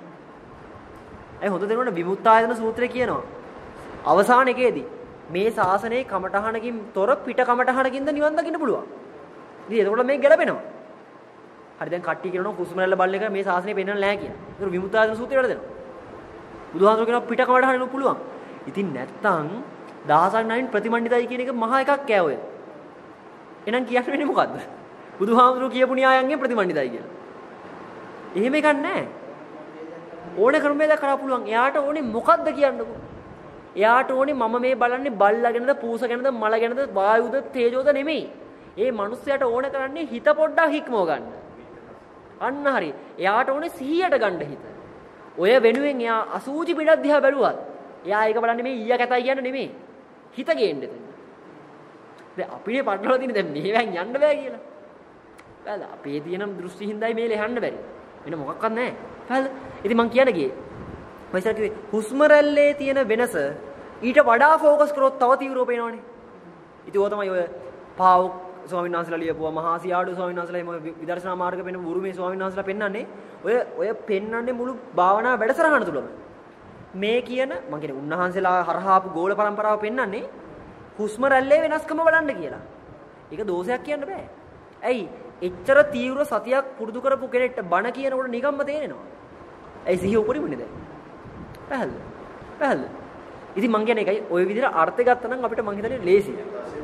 B: ඒ හොඳ දෙනවනේ විමුක්තායතන සූත්‍රය කියනවා. අවසාන එකේදී මේ ශාසනයේ කමටහනකින් තොර පිට කමටහනකින්ද නිවන් දකින්න පුළුවන්. ඉතින් එතකොට මේක ගැලපෙනවා. හරි දැන් කට්ටිය කියනවා හුස්ම රැල්ල බලන එක මේ ශාසනය පෙන්වන්න නැහැ කියලා. ඒක විමුක්තායතන සූත්‍රය වල දෙනවා. බුදුහාමුදුරුවෝ කියනවා පිට කමටහනකින් පුළුවන්. ඉතින් නැත්තම් දහසක් නයින් ප්‍රතිමණ්ඩිතයි කියන එක මහා එකක් කෑ ඔය. එහෙනම් කියන්න වෙන්නේ මොකද්ද? බුදුහාමුදුරුවෝ කියපු න්‍යායයන්ගෙන් ප්‍රතිමණ්ඩිතයි කියලා. එහෙම එකක් නැහැ. ඕනේ කර්මයක් කරා පුළුවන්. එයාට ඕනේ මොකද්ද කියන්නකෝ. එයාට ඕනේ මම මේ බලන්නේ බල්ලා ගැනද පූස ගැනද මල ගැනද වායුද තේජෝද නෙමෙයි. ඒ මිනිස්සයාට ඕනේ කරන්නේ හිත පොඩ්ඩක් හික්මව ගන්න. අන්න හරි. එයාට ඕනේ සිහියට ගන්න හිත. ඔය වෙනුවෙන් එයා අසූචි පිටක් දිහා බැලුවත් එයා ඒක බලන්නේ මේ ඊය කැතයි කියන්නේ නෙමෙයි. හිත ගේන්න දෙන්න. දැන් අපිනේ පටලවලා තියෙන්නේ දැන් මෙහෙවන් යන්න බෑ කියලා. බෑද? අපේ තියෙන දෘෂ්ටි හින්දායි මේ ලෙහන්න බැරි. වෙන මොකක්වත් නැහැ. හරිද? ඉතින් මං කියන්න ගියේ. මම ඉස්සර කිව්වේ හුස්ම රැල්ලේ තියෙන වෙනස ඊට වඩා ફોකස් කරොත් තව තීව්‍රව පේනවනේ. ඉතින් ඕක තමයි ඔය පාව් ස්වාමීන් වහන්සේලා ලියපුවා මහා සියාඩු ස්වාමීන් වහන්සේලා එහෙම විදර්ශනා මාර්ග පෙන්න බුරුමේ ස්වාමීන් වහන්සේලා පෙන්නන්නේ ඔය ඔය පෙන්නන්නේ මුළු භාවනා වැඩසටහන තුලම. මේ කියන මම කියන්නේ උන්වහන්සේලා හරහාපු ගෝල પરම්පරාව පෙන්නන්නේ හුස්ම රැල්ලේ වෙනස්කම බලන්න කියලා. ඒක දෝෂයක් කියන්න බෑ. ඇයි? එච්චර තීව්‍ර සතියක් පුරුදු කරපු කෙනෙක්ට බණ කියනකොට නිකම්ම තේරෙනවා. ඇයි සිහිය උපරිමනේ දැන්? පැහැදිලිද? පැහැදිලිද? ඉතින් මං කියන්නේ ඒකයි ওই විදිහට අර්ථය ගත්තා නම් අපිට මං හිතන්නේ ලේසියි.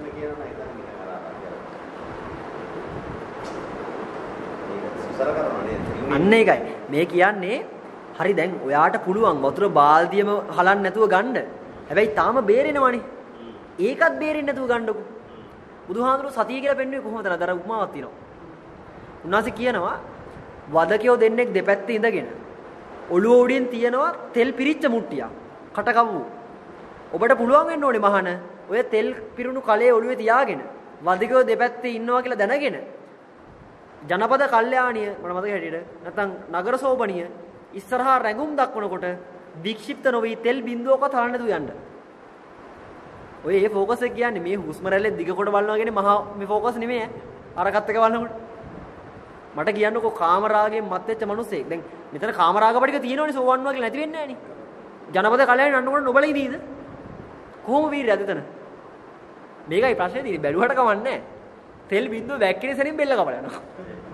B: අන්න ඒකයි. මේ කියන්නේ හරි දැන් ඔයාට පුළුවන් වතුර බාල්දියම හලන්න නැතුව ගන්න. හැබැයි තාම බේරෙනවනේ. ඒකත් බේරෙන්නේ නැතුව ගන්නකො. බුදුහාඳුරු සතිය කියලා පෙන්වන්නේ කොහොමද? අර උපමාවක් තියෙනවා. උන්වහන්සේ කියනවා වදකයෝ දෙන්නෙක් දෙපැත්තේ ඉඳගෙන ඔළුව උඩින් තියනවා තෙල් පිරිච්ච මුට්ටියක්. කටකවු. ඔබට පුළුවන් වෙන්න ඕනේ මහන. ඔය තෙල් පිරුණු කලයේ ඔළුවේ තියාගෙන වදකයෝ දෙපැත්තේ ඉන්නවා කියලා දැනගෙන ජනපද කල්යාණිය මම මතක හැටියට නැත්නම් නගර සෝබණිය ඉස්සරහා රැඟුම් දක්වනකොට වික්ෂිප්ත නොවි තෙල් බින්දුවකවත් හලන්න නැතුව යන්න. ඔය ඒ ફોකස් එක කියන්නේ මේ හුස්ම රැල්ලේ දිග කොට බලනවා කියන්නේ මහා මේ ફોකස් නෙමෙයි අරකට එක බලනකොට. මට කියන්නකෝ කාමරාගයෙන් මත් වෙච්ච මිනිස්සෙක්. දැන් මෙතන කාමරාග පිටික තියෙනවනේ සෝවන් වගේ නැති වෙන්නේ නැහනේ. ජනපද කල්යාණිය නන්නකොට නොබල ඉදීද? කොහොම වීරියද එතන? මේකයි ප්‍රශ්නේ තියෙන්නේ. බැලුවට කමන්නේ නැහැ. තෙල් බින්දුව වැක්කිනේ සෙනින් බෙල්ල කපලා යනවා.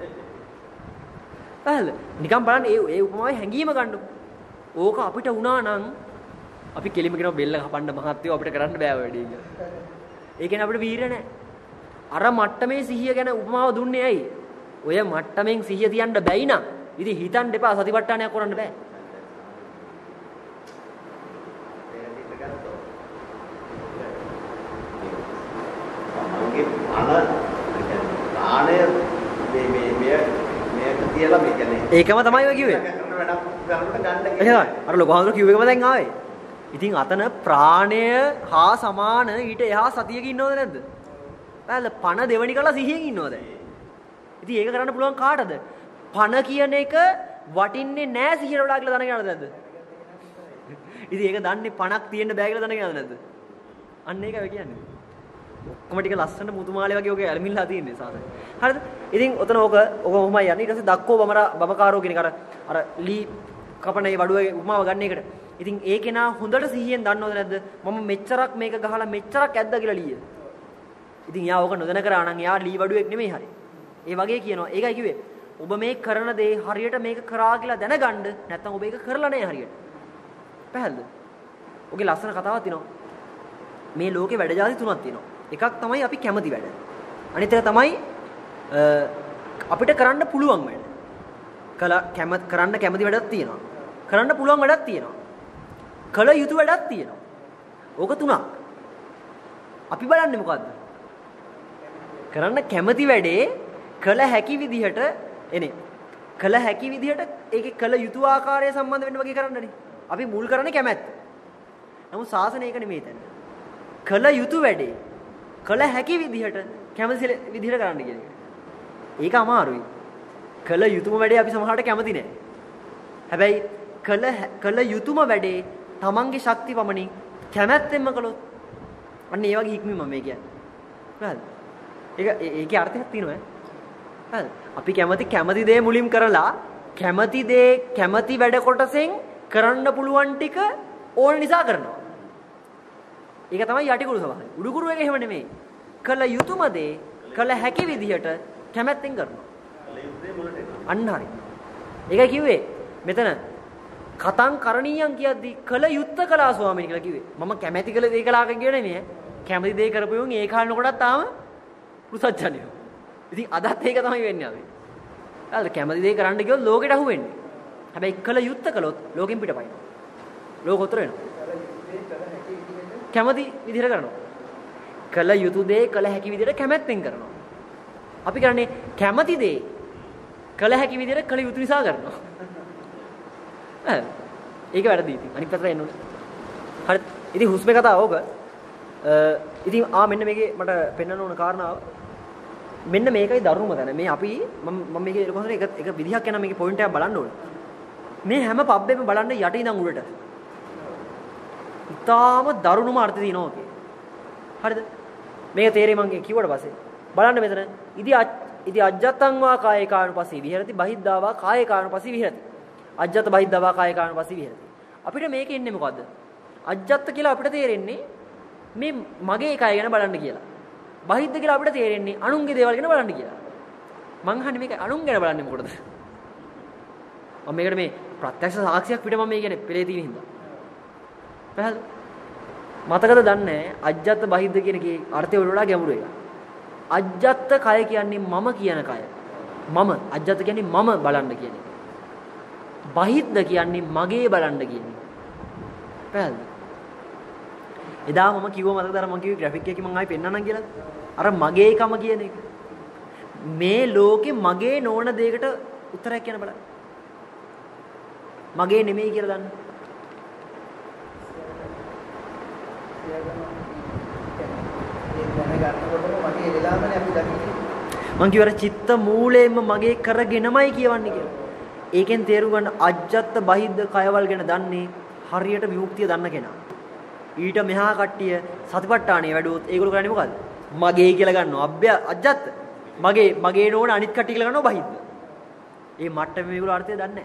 B: හරිද? නිකන් බලන්න ඒ ඒ උපමාවේ හැංගීම ගන්නකො. ඕක අපිට වුණා නම් අපි කෙලිම කියනවා බෙල්ල කපන්න මහත්යෝ අපිට කරන්න බෑ ඔය වැඩේ කියලා. ඒ කියන්නේ අපිට වීරිය නැහැ. අර මට්ටමේ සිහිය ගැන උපමාව දුන්නේ ඇයි? ඔය මට්ටමින් සිහිය තියන්න බැයි නම් ඉතින් හිතන්න එපා සතිපට්ඨානයක් කරන්න බෑ.
D: ආණය මේ මේ මේ මේක තියලා මේ කියන්නේ
B: ඒකම තමයි ඔය කිව්වේ. එහෙනම් අර ලොකු හඳුර කිව්ව එකම දැන් ආවේ. ඉතින් අතන ප්‍රාණය හා සමාන ඊට එහා සතියක ඉන්නවද නැද්ද? බෑල පණ දෙවනි කළා සිහියෙන් ඉන්නවද? ඉතින් ඒක කරන්න පුළුවන් කාටද? පණ කියන එක වටින්නේ නැහැ සිහියට වඩා කියලා දැනගන්නවද නැද්ද? ඉතින් ඒක දන්නේ පණක් තියෙන්න බෑ කියලා දැනගන්නවද නැද්ද? අන්න ඒකයි ඔය කියන්නේ. ඔක්කොම ටික ලස්සන මුතුමාලේ වගේ ඔගේ ඇලමිල්ලා තියෙන්නේ සාසන. හරිද? ඉතින් ඔතන ඕක ඕක කොහොමයි යන්නේ? ඊට පස්සේ දක්කෝ බමරා බමකාරෝ කියන එක අර අර ලී කපන ඒ වඩුවේ උපමාව ගන්න එකට. ඉතින් ඒ කෙනා හොඳට සිහියෙන් දන්නවද නැද්ද? මම මෙච්චරක් මේක ගහලා මෙච්චරක් ඇද්දා කියලා ලීය. ඉතින් යා ඕක නොදැන කරා නම් යා ලී වඩුවෙක් නෙමෙයි හරි. ඒ වගේ කියනවා. ඒකයි කිව්වේ ඔබ මේ කරන දේ හරියට මේක කරා කියලා දැනගන්න. නැත්නම් ඔබ ඒක කරලා නැහැ හරියට. පැහැදිලිද? ඔගේ ලස්සන කතාවක් තියෙනවා. මේ ලෝකේ වැඩ જાති තුනක් තියෙනවා. එකක් තමයි අපි කැමති වැඩ. අනිත් එක තමයි අපිට කරන්න පුළුවන් වැඩ. කල කැමති කරන්න කැමති වැඩක් තියෙනවා. කරන්න පුළුවන් වැඩක් තියෙනවා. කල යුතු වැඩක් තියෙනවා. ඕක තුනක්. අපි බලන්නේ මොකද්ද? කරන්න කැමති වැඩේ කල හැකි විදිහට එනේ. කල හැකි විදිහට ඒකේ කල යුතු ආකාරය සම්බන්ධ වෙන්න වගේ කරන්නනේ. අපි මුල් කරන්නේ කැමැත්ත. නමුත් සාසනය ඒක නෙමෙයි තැන. කල යුතු වැඩේ කල හැකි විදිහට කැමති විදිහට කරන්න කියන එක. ඒක අමාරුයි. කල යුතුම වැඩේ අපි සමහරට කැමති නෑ. හැබැයි කල කල යුතුම වැඩේ තමන්ගේ ශක්ති පමණින් කැමැත්තෙන්ම කළොත් අන්න ඒ වගේ හික්මීම මම කියන්නේ. හරිද? ඒක ඒකේ අර්ථයක් තියෙනවා ඈ. හරිද? අපි කැමති කැමති දේ මුලින් කරලා කැමති දේ කැමති වැඩ කොටසෙන් කරන්න පුළුවන් ටික ඕන නිසා කරනවා. ඒක තමයි යටිකුරු ස්වභාවය. උඩුකුරු එක එහෙම නෙමෙයි. කළ යුතුයම දේ කළ හැකි විදිහට කැමැත්තෙන් කරනවා. අන්න හරි. ඒකයි කිව්වේ මෙතන කතං කරණීයන් කියද්දි කළ යුත්ත කළා ස්වාමීන් කියලා කිව්වේ. මම කැමැති කළ දේ කළා කියන නෙමෙයි. කැමති දේ කරපුවොන් ඒ කාලේ කොටත් තාම පුසච්චනියෝ. ඉතින් අදත් ඒක තමයි වෙන්නේ අපි. හරිද? කැමති දේ කරන්න ගියොත් ලෝකෙට අහු වෙන්නේ. හැබැයි කළ යුත්ත කළොත් ලෝකෙන් පිටපයින්. ලෝක උතර වෙනවා. කැමති විදිහට කරනවා. කළ යුතු දේ කළ හැකි විදිහට කැමැත්තෙන් කරනවා. අපි කරන්නේ කැමති දේ කළ හැකි විදිහට කළ යුතු නිසා කරනවා. ඈ ඒක වැරදි ඉතින්. අනිත් පැත්තට එන්න ඕනේ. හරි. ඉතින් හුස්මේ කතාව ඕක. ඉතින් ආ මෙන්න මේකේ මට පෙන්වන්න ඕන කාරණාව මෙන්න මේකයි දරුණුම තැන. මේ අපි මම මම මේකේ කොහොමද එක එක විදිහක් යනවා මේකේ පොයින්ට් එකක් බලන්න ඕනේ. මේ හැම පබ්බෙම බලන්න යට ඉඳන් උඩට. ඉතාලම දරුණුම අර්ථ තියෙනවා ඔකේ. හරිද? මේක තේරෙයි මම කිව්වට පස්සේ. බලන්න මෙතන ඉදි ඉදි අජ්ජත්තං වා කායේකානුපස්සී විහෙරති බහිද්ධාවා කායේකානුපස්සී විහෙරති. අජ්ජත් බහිද්ධාවා කායේකානුපස්සී විහෙරති. අපිට මේකේ ඉන්නේ මොකද්ද? අජ්ජත් කියලා අපිට තේරෙන්නේ මේ මගේ කය ගැන බලන්න කියලා. බහිද්ධ කියලා අපිට තේරෙන්නේ අනුන්ගේ දේවල් ගැන බලන්න කියලා. මං අහන්නේ මේක අනුන් ගැන බලන්නේ මොකටද? මම මේකට මේ ප්‍රත්‍යක්ෂ සාක්ෂියක් පිට මම මේ කියන්නේ පෙළේ තියෙන හින්දා. පැහැදිලි? මතකද දන්නේ අජ්ජත් බහිද්ධ කියන කේ අර්ථය වල වඩා ගැඹුරු එකක්. අජ්ජත් කය කියන්නේ මම කියන කය. මම අජ්ජත් කියන්නේ මම බලන්න කියන එක. බහිද්ධ කියන්නේ මගේ බලන්න කියන එක. පැහැදිලි? එදා මම කිව්ව මතකද අර මම කිව්වේ ග්‍රැෆික් එකකින් මම ආයි පෙන්නන්නම් කියලා. අර මගේකම කියන එක. මේ ලෝකේ මගේ නොවන දෙයකට උත්තරයක් කියන්න බලන්න. මගේ නෙමෙයි කියලා දන්න. මං කියවර චිත්ත මූලයෙන්ම මගේ කරගෙනමයි කියවන්නේ කියලා. ඒකෙන් තේරුම් ගන්න අජ්ජත් බහිද්ද කයවල් ගැන දන්නේ හරියට විමුක්තිය දන්න කෙනා. ඊට මෙහා කට්ටිය සතිපට්ඨානේ වැඩුවොත් ඒගොල්ලෝ කරන්නේ මොකද්ද? මගේ කියලා ගන්නවා. අබ්බය අජ්ජත් මගේ මගේ නෝන අනිත් කට්ටිය කියලා ගන්නවා බහිද්ද. ඒ මට්ටමේ මේගොල්ලෝ අර්ථය දන්නේ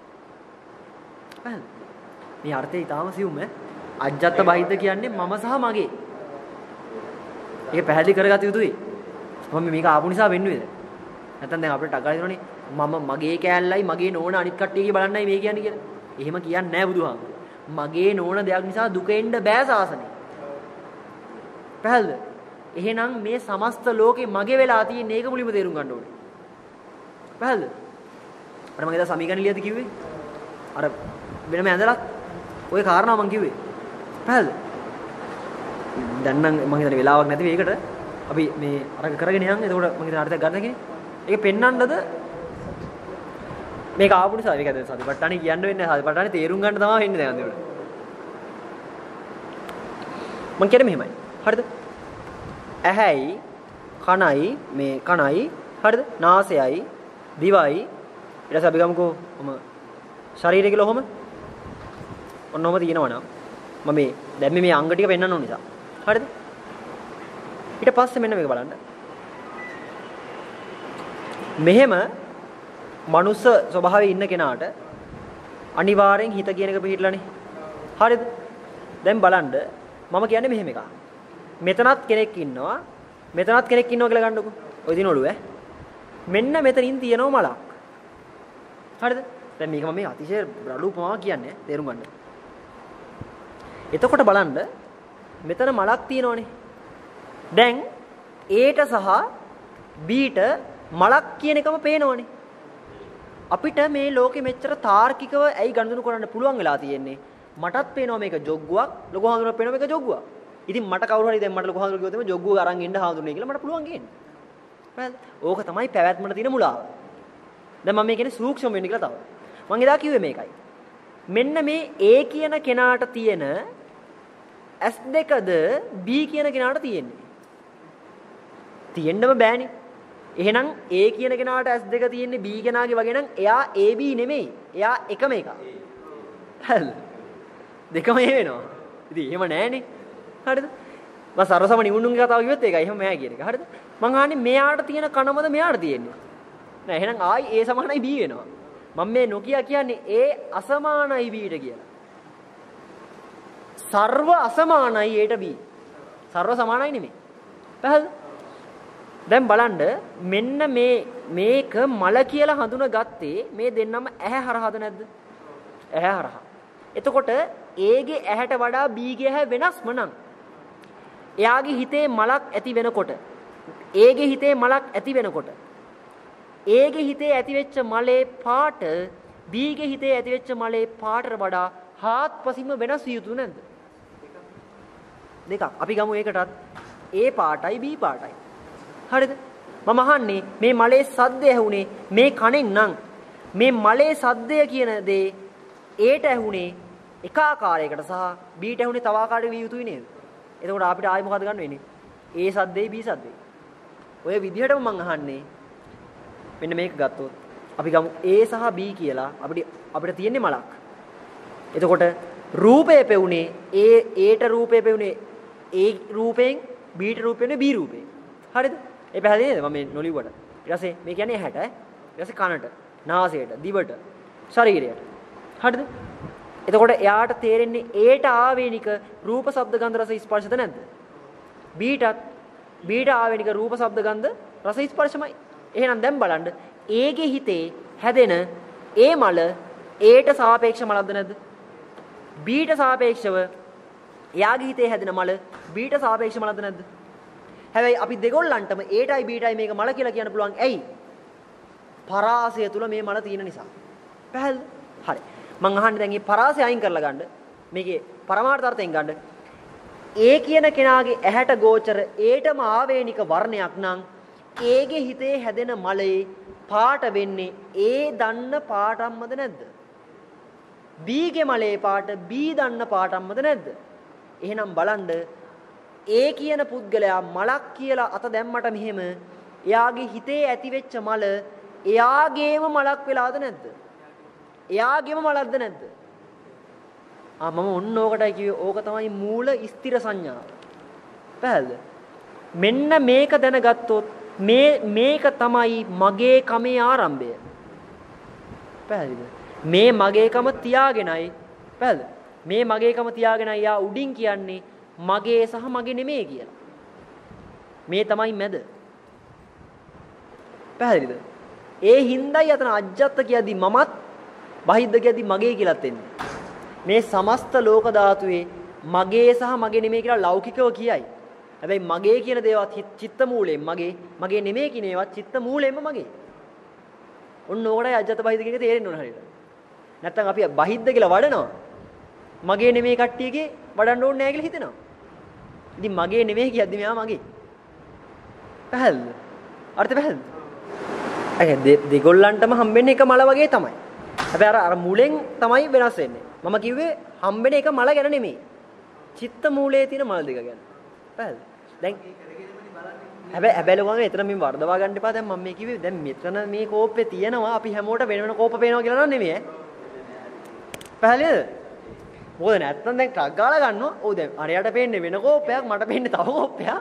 B: නැහැ. මේ අර්ථය ඊටාම සියුම් ඈ. අජ්ජත් බහිද්ද කියන්නේ මම සහ මගේ. ඒක පැහැදිලි කරගත යුතුයි. මම මේක ආපු නිසා වෙන්නේ. නැත්නම් දැන් අපිට ටගාලා දෙනවනේ මම මගේ කෑල්ලයි මගේ නෝන අනිත් කට්ටියගේ බලන්නයි මේ කියන්නේ කියලා. එහෙම කියන්නේ නැහැ බුදුහාමුදුරුවෝ. මගේ නෝන දෙයක් නිසා දුකෙන්ද බෑ සාසනේ. පැහැදිලිද? එහෙනම් මේ සමස්ත ලෝකේ මගේ වෙලා තියෙන එක මුලින්ම තේරුම් ගන්න ඕනේ. පැහැදිලිද? අර මම එදා සමීකරණ ලියද්දි කිව්වේ අර වෙනම ඇඳලා ওই කාරණා මම කිව්වේ. පැහැදිලිද? දැන් නම් මම හිතන්නේ වෙලාවක් නැති මේකට අපි මේ අරක කරගෙන යන්. එතකොට මම හිතන අර්ථයක් ගන්න කෙනේ. ඒක පෙන්වන්නද මේක ආපු නිසා මේක දැන් සතිපට්ඨානෙ කියන්න වෙන්නේ නැහැ. සතිපට්ඨානෙ තේරුම් ගන්න තමයි වෙන්නේ දැන් අන්තිමට. මම කියන්නේ මෙහෙමයි. හරිද? ඇහැයි කනයි මේ කනයි හරිද? නාසයයි දිවයි ඊට පස්සේ අපි ගමුකෝ මම ශරීරය කියලා ඔහොම ඔන්න ඔහොම තියෙනවනම් මම මේ දැන් මේ අංග ටික පෙන්වන්න ඕන නිසා. හරිද? ඊට පස්සේ මෙන්න මේක බලන්න. මෙහෙම මනුස්ස ස්වභාවයේ ඉන්න කෙනාට අනිවාර්යෙන් හිත කියන එක පිළිහිట్లాනේ. හරිද? දැන් බලන්න මම කියන්නේ මෙහෙම එකක්. මෙතනත් කෙනෙක් ඉන්නවා. මෙතනත් කෙනෙක් ඉන්නවා කියලා ගන්නකො. ඔය දින ඔළුව ඈ. මෙන්න මෙතනින් තියෙනවා මලක්. හරිද? දැන් මේක මම මේ අතිශය රළු උපමාවක් කියන්නේ තේරුම් ගන්න. එතකොට බලන්න මෙතන මලක් තියෙනවනේ. දැන් Aට සහ Bට මලක් කියන එකම පේනවනේ. අපිට මේ ලෝකෙ මෙච්චර තාර්කිකව ඇයි ගනුදෙනු කරන්න පුළුවන් වෙලා තියෙන්නේ? මටත් පේනවා මේක ජොග්ගුවක්, ලොකු හාමුදුරුවෝ පේනවා මේක ජොග්ගුවක්. ඉතින් මට කවුරු හරි දැන් මට ලොකු හාමුදුරුවෝ කිව්වොත් ජොග්ගුව අරන් ඉන්න හාමුදුරුවනේ කියලා මට පුළුවන් ගේන්න. හරිද? ඕක තමයි පැවැත්මට තියෙන මුලාව. දැන් මම මේ කියන්නේ සූක්ෂම වෙන්න කියලා තව. මම එදා කිව්වේ මේකයි. මෙන්න මේ A කියන කෙනාට තියෙන S දෙකද B කියන කෙනාට තියෙන්නේ. තියෙන්නම බෑනේ. එහෙනම් A කියන කෙනාට S දෙක තියෙන්නේ B කෙනාගේ වගේ නම් එයා A B නෙමෙයි. එයා එකම එකක්. හරිද? දෙකම ඒ වෙනවා. ඉතින් එහෙම නෑනේ. හරිද? මම සරසම නිවුණුන්ගේ කතාව කිව්වෙත් ඒකයි. එහෙම මෑ කියන එක. හරිද? මං අහන්නේ මෙයාට තියෙන කණමද මෙයාට තියෙන්නේ? නෑ එහෙනම් ආයි A සමානයි B වෙනවා. මම මේ නොකිය කියන්නේ A අසමානයි Bට කියලා. සර්ව අසමානයි Aට B. සර්ව සමානයි නෙමෙයි. පැහැදිලිද? දැන් බලන්න මෙන්න මේ මේක මල කියලා හඳුනගත්තේ මේ දෙන්නම ඇහැ හරහාද නැද්ද? ඇහැ හරහා. එතකොට A ගේ ඇහැට වඩා B ගේ ඇහැ වෙනස්ම නම් එයාගේ හිතේ මලක් ඇති වෙනකොට A ගේ හිතේ මලක් ඇති වෙනකොට A ගේ හිතේ ඇතිවෙච්ච මලේ පාට B ගේ හිතේ ඇතිවෙච්ච මලේ පාටට වඩා හාත්පසින්ම වෙනස් විය යුතු නැද්ද? දෙකක්. අපි ගමු ඒකටත් A පාටයි B පාටයි. හරිද? මම අහන්නේ මේ මලේ සද්දය ඇහුනේ මේ කණෙන් නම් මේ මලේ සද්දය කියන දේ Aට ඇහුනේ එක ආකාරයකට සහ Bට ඇහුනේ තව ආකාරයකට විය යුතුයි නේද? එතකොට අපිට ආයෙ මොකද ගන්න වෙන්නේ? A සද්දේ B සද්දේ. ඔය විදිහටම මම අහන්නේ මෙන්න මේක ගත්තොත් අපි ගමු A සහ B කියලා අපිට අපිට තියෙන්නේ මලක්. එතකොට රූපේ පෙවුනේ A Aට රූපේ පෙවුනේ A රූපයෙන් Bට රූපෙන්නේ B රූපයෙන්. හරිද? ඒ පැහැදිලි නේද? මම මේ නොලිව්වට. ඊට පස්සේ මේ කියන්නේ ඇහැට, ඊට පස්සේ කනට, නාසයට, දිවට, ශරීරයට. හරිද? එතකොට එයාට තේරෙන්නේ Aට ආවේනික රූප, ශබ්ද, ගන්ධ, රස, ස්පර්ශද නැද්ද? Bටත් Bට ආවේනික රූප, ශබ්ද, ගන්ධ, රස, ස්පර්ශමයි. එහෙනම් දැන් බලන්න A ගේ හිතේ හැදෙන A මල Aට සාපේක්ෂ මලක්ද නැද්ද? Bට සාපේක්ෂව එයාගේ හිතේ හැදෙන මල Bට සාපේක්ෂ මලක්ද නැද්ද? හැබැයි අපි දෙගොල්ලන්ටම Aටයි Bටයි මේක මල කියලා කියන්න පුළුවන්. ඇයි? පරාසය තුල මේ මල තියෙන නිසා. පැහැදිලිද? හරි. මං අහන්නේ දැන් මේ පරාසය අයින් කරලා ගන්න. මේකේ පරමාර්ථ අර්ථයෙන් ගන්න. A කියන කෙනාගේ ඇහැට ගෝචර Aටම ආවේනික වර්ණයක් නම් A ගේ හිතේ හැදෙන මලේ පාට වෙන්නේ A දන්න පාටම්මද නැද්ද? B ගේ මලේ පාට B දන්න පාටම්මද නැද්ද? එහෙනම් බලන්න A කියන පුද්ගලයා මලක් කියලා අත දැම්මට මෙහෙම එයාගේ හිතේ ඇතිවෙච්ච මල එයාගේම මලක් වෙලාද නැද්ද? එයාගේම මලක්ද නැද්ද? ආ මම ඔන්න ඕකටයි කිව්වේ ඕක තමයි මූල ස්ථිර සංඥාව. පැහැදිලිද? මෙන්න මේක දැනගත්තොත් මේ මේක තමයි මගේ කමේ ආරම්භය. පැහැදිලිද? මේ මගේකම තියාගෙනයි පැහැදිලිද? මේ මගේකම තියාගෙනයි යා උඩින් කියන්නේ මගේ සහ මගේ නෙමෙයි කියලා. මේ තමයි මැද. පැහැදිලිද? ඒ හින්දායි අතන අජ්ජත් කියද්දි මමත් බහිද්ද කියද්දි මගේ කියලාත් එන්නේ. මේ සමස්ත ලෝක ධාතුවේ මගේ සහ මගේ නෙමෙයි කියලා ලෞකිකව කියයි. හැබැයි මගේ කියන දේවත් චිත්ත මූලයෙන් මගේ, මගේ නෙමෙයි කියන ඒවත් චිත්ත මූලයෙන්ම මගේ. ඔන්න ඕකටයි අජ්ජත් බහිද්ද කියන එක තේරෙන්න ඕන හරියට. නැත්තම් අපි බහිද්ද කියලා වඩනවා. මගේ නෙමෙයි කට්ටියගේ වඩන්න ඕනේ නැහැ කියලා හිතෙනවා. ඉතින් මගේ නෙමෙයි කියද්දි මෙයා මගේ. පැහැදිලිද? අර්ථය පැහැදිලිද? ඒ දෙගොල්ලන්ටම හම්බෙන්නේ එක මල වගේ තමයි. හැබැයි අර අර මුලෙන් තමයි වෙනස් වෙන්නේ. මම කිව්වේ හම්බෙන එක මල ගැන නෙමෙයි. චිත්ත මූලයේ තියෙන මල දෙක ගැන. පැහැදිලිද? දැන් හැබැයි හැබැයි ලෝකෙ එතන මේ වර්ධවා ගන්න එපා. දැන් මම මේ කිව්වේ දැන් මෙතන මේ කෝප්පේ තියෙනවා අපි හැමෝට වෙන වෙන කෝප පේනවා කියලා නෝ නෙමෙයි ඈ. පැහැදිලිද? මොකද නැත්තම් දැන් ට්‍රක් ගාලා ගන්නවා. ඔව් දැන් අරයට පේන්නේ වෙන කෝපයක් මට පේන්නේ තව කෝපයක්.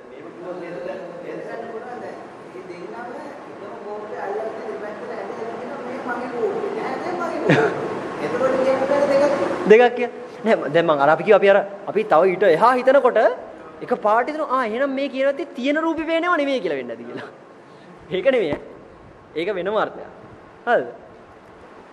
B: දෙකක් කිය. නෑ දැන් මං අර අපි කිව්වා අපි අර අපි තව ඊට එහා හිතනකොට එක පාට හිතනවා ආ එහෙනම් මේ කියනවාදී තියෙන රූපේ පේනව නෙමෙයි කියලා වෙන්නේ නැති කියලා. ඒක නෙමෙයි. ඒක වෙනම අර්ථයක්. හරිද?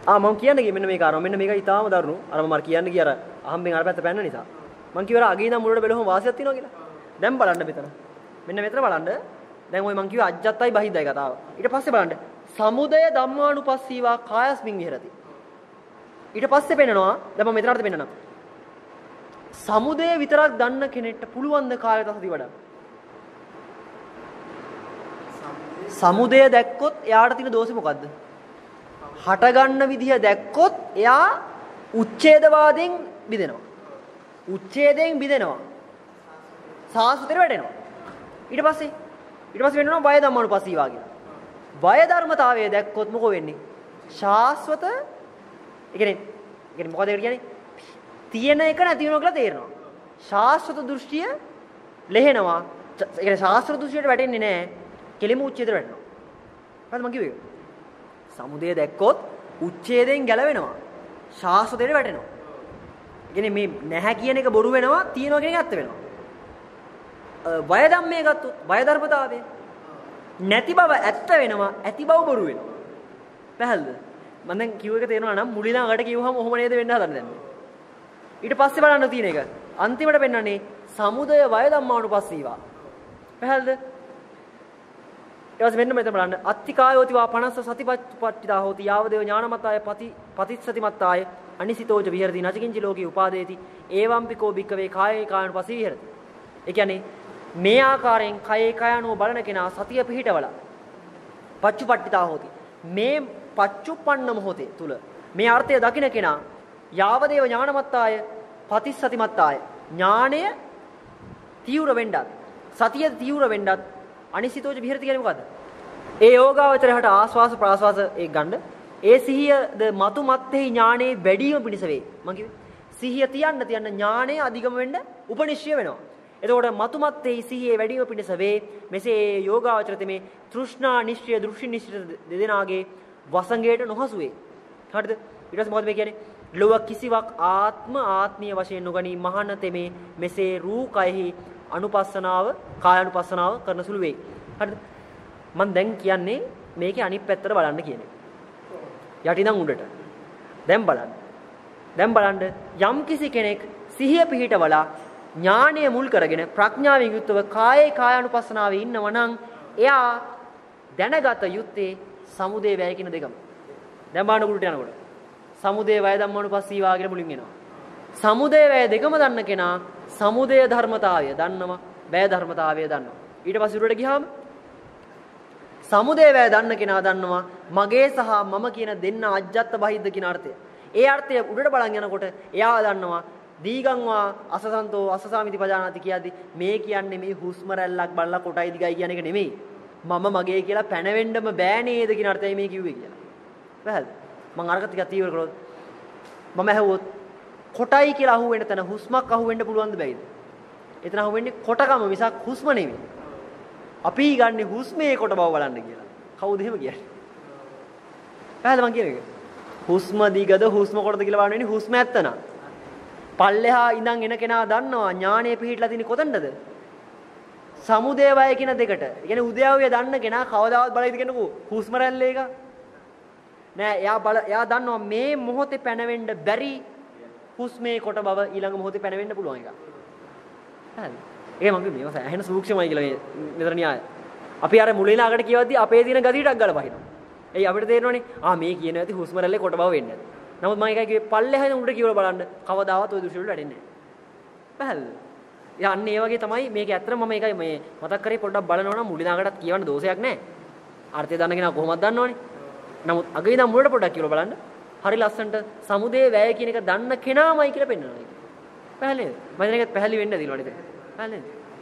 B: ආ මම කියන්නේ මෙන්න මේක අර මෙන්න මේක ඊටාම දරුණු. අර මම කියන්නේ කිය අර අහම්බෙන් අර පැත්ත පැන්න නිසා. මම කිව්වා අගේ ඉඳන් මුලට බැලුවම වාසියක් තියෙනවා කියලා. දැන් බලන්න මෙතන. මෙන්න මෙතන බලන්න. දැන් ওই මම කිව්වා අජ්ජත්තයි බහිද්දයි කතාව. ඊට පස්සේ බලන්න. සමුදය ධම්මානුපස්සීවා කායස්මින් විහෙරති. ඊට පස්සේ පෙන්නනවා දැන් මම මෙතනට පෙන්නනවා. සමුදය විතරක් දන්න කෙනෙක්ට පුළුවන් ද කායත සති වඩන්න. සමුදය දැක්කොත් එයාට තියෙන දෝෂෙ මොකද්ද? හට ගන්න විදිය දැක්කොත් එයා උච්ඡේදවාදයෙන් බිදෙනවා. උච්ඡේදයෙන් බිදෙනවා. සාසුතේට වැටෙනවා. ඊට පස්සේ ඊට පස්සේ වෙනවා බය ධම්මානුපස්සීවා කියලා. බය ධර්මතාවය දැක්කොත් මොකෝ වෙන්නේ? ශාස්වත ඒ කියන්නේ ඒ කියන්නේ මොකද කියන්නේ? තියෙන එක නැති වෙනවා කියලා තේරෙනවා. ශාස්ත්‍ර දෘෂ්ටිය ලෙහෙනවා. ඒ කියන්නේ ශාස්ත්‍ර දෘෂ්ටියට වැටෙන්නේ නැහැ. කෙලිම උච්ඡේදයට වැටෙනවා. හරිද මම කිව්වේ? සමුදය දැක්කොත් උච්ඡේදයෙන් ගැලවෙනවා. ශාස්ත්‍රයට වැටෙනවා. ඒ කියන්නේ මේ නැහැ කියන එක බොරු වෙනවා, තියෙනවා කියන එක ඇත්ත වෙනවා. වය ධම්මේ ගත්තොත් වය ධර්මතාවය නැති බව ඇත්ත වෙනවා, ඇති බව බොරු වෙනවා. පැහැදිලිද? මම දැන් කිව්ව එක තේරෙනවා නම් මුලින්ම කිව්වහම ඔහොම නේද වෙන්න හදන්නේ දැන්. ඊට පස්සේ බලන්න තියෙන එක අන්තිමට පෙන්වන්නේ සමුදය වය ධම්මානුපස්සීවා. පැහැදිලිද? ඊට පස්සේ මෙන්න මෙතන බලන්න අත්තිකායෝති වා පනස්ස සතිපට්ඨිතා හෝති යාවදේව ඥානමතාය පති පතිස්සතිමත්තාය අනිසිතෝච විහෙරති නචකින්චි ලෝකේ උපාදේති ඒවම්පිකෝ භික්කවේ කායේ කායනුපස්සී විහෙරති. ඒ කියන්නේ මේ ආකාරයෙන් කයේ කයano බලන කෙනා සතිය පිහිටවලා පච්චුපට්ඨිතා හෝති. මේ පච්චුප්පන්න මොහොතේ තුල මේ අර්ථය දකින්න කෙනා යාවදේව ඥානමත්තාය පතිස්සතිමත්තාය ඥාණය තීව්‍ර වෙන්නත් සතිය තීව්‍ර වෙන්නත් අනිසිතෝච විහෙරති කියන්නේ මොකද්ද? ඒ යෝගාවචරයට ආස්වාස ප්‍රාස්වාස ඒ ගන්න ඒ සිහියද මතු මත්තේ ඥානේ වැඩිම පිණිස වේ. මම කිව්වේ සිහිය තියන්න තියන්න ඥානේ අධිගම වෙන්න උපනිශ්චය වෙනවා. එතකොට මතු මත්තේ සිහියේ වැඩිම පිණිස වේ. මෙසේ යෝගාවචරත මේ තෘෂ්ණා නිශ්චය දෘෂ්ටි නිශ්චය දෙදෙනාගේ වසඟයට නොහසු වේ. හරිද? ඊට පස්සේ මොකද මේ කියන්නේ? ලෝක කිසිවක් ආත්ම ආත්මීය වශයෙන් නොගනී මහාන තෙමේ මෙසේ රූ කයෙහි අනුපස්සනාව කායानुපස්සනාව කරන සුළු වෙයි. හරිද? මම දැන් කියන්නේ මේකේ අනිත් පැත්තට බලන්න කියන්නේ. යටිනම් උඩට. දැන් බලන්න. දැන් බලන්න යම් කිසි කෙනෙක් සිහිය පිහිටවලා ඥානය මුල් කරගෙන ප්‍රඥාවෙන් යුක්තව කායේ කායानुපස්සනාවේ ඉන්නව නම් එයා දැනගත යුත්තේ සමුදේ වැය කියන දෙකම. දැන් බලන්න උඩට යනකොට. සමුදේ වය ධම්මානුපස්සීවා කියලා මුලින් එනවා. සමුදේ වැය දෙකම දන්න කෙනා සමුදය ධර්මතාවය දන්නවා, වැය ධර්මතාවය දන්නවා. ඊට පස්සේ උඩට ගියාම සමුදය වැය දන්න කෙනා දන්නවා මගේ සහ මම කියන දෙන්න අජ්ජත් බහිද්ද කියන අර්ථය. ඒ අර්ථය උඩට බලන් යනකොට එයා දන්නවා දීගංවා අසසන්තෝ අසසාමිති පජානාති කියද්දි මේ කියන්නේ මේ හුස්ම රැල්ලක් බලලා කොටයි දිගයි කියන එක නෙමෙයි. මම මගේ කියලා පැනවෙන්නම බෑ නේද කියන අර්ථයයි මේ කිව්වේ කියලා. පැහැදිලිද? මම අරක ටිකක් තීව්‍ර කරොත් මම ඇහුවොත් කොටයි කියලා අහුවෙන්න තැන හුස්මක් අහුවෙන්න පුළුවන්ද බැයිද? එතන අහුවෙන්නේ කොටකම මිසක් හුස්ම නෙමෙයි. අපි ගන්නෙ හුස්මේ කොට බව බලන්න කියලා. කවුද එහෙම කියන්නේ? පැහැදිලිද මං කියන්නේ? හුස්ම දිගද හුස්ම කොටද කියලා බලන්න වෙන්නේ හුස්ම ඇත්තන. පල්ලෙහා ඉඳන් එන කෙනා දන්නවා ඥානය පිහිටලා තියෙන්නේ කොතනද? සමුදේ වය කියන දෙකට. ඒ කියන්නේ උද්‍යවය දන්න කෙනා කවදාවත් බලයිද කියනකෝ හුස්ම රැල්ල එක. නෑ එයා බල එයා දන්නවා මේ මොහොතේ පැනවෙන්න බැරි හුස්මේ කොට බව ඊළඟ මොහොතේ පැනවෙන්න පුළුවන් එක. හරි. ඒක මම කිව්වේ මේක ඇහෙන සූක්ෂමයි කියලා මේ මෙතන න්‍යාය. අපි අර මුලින්ලාකට කියවද්දී අපේ දින ගතියටක් ගාලා බහිනවා. එයි අපිට තේරෙනවනේ ආ මේ කියන ඇති හුස්ම රැල්ලේ කොට බව වෙන්නේ නැති. නමුත් මම එකයි කිව්වේ පල්ලෙහාම උඩට කියවලා බලන්න කවදාවත් ওই දෘශ්‍ය වල වැටෙන්නේ නැහැ. පැහැදිලිද? යන්න ඒ වගේ තමයි මේක ඇත්තටම මම ඒකයි මේ මතක් කරේ පොඩ්ඩක් බලනවා නම් මුලින්ලාකටත් කියවන්න දෝෂයක් නැහැ. අර්ථය දන්න කෙනා කොහොමද දන්නවනේ. නමුත් අගේ ඉඳන් මුලට පොඩ්ඩක් කියවලා බලන්න. හරි ලස්සනට සමුදේ වැය කියන එක දන්න කෙනාමයි කියලා පෙන්වනවා ඒක. පැහැදිලිද? මම දැන් ඒකත් පැහැදිලි වෙන්න දිනවලු ඉතින්. පැහැදිලිද?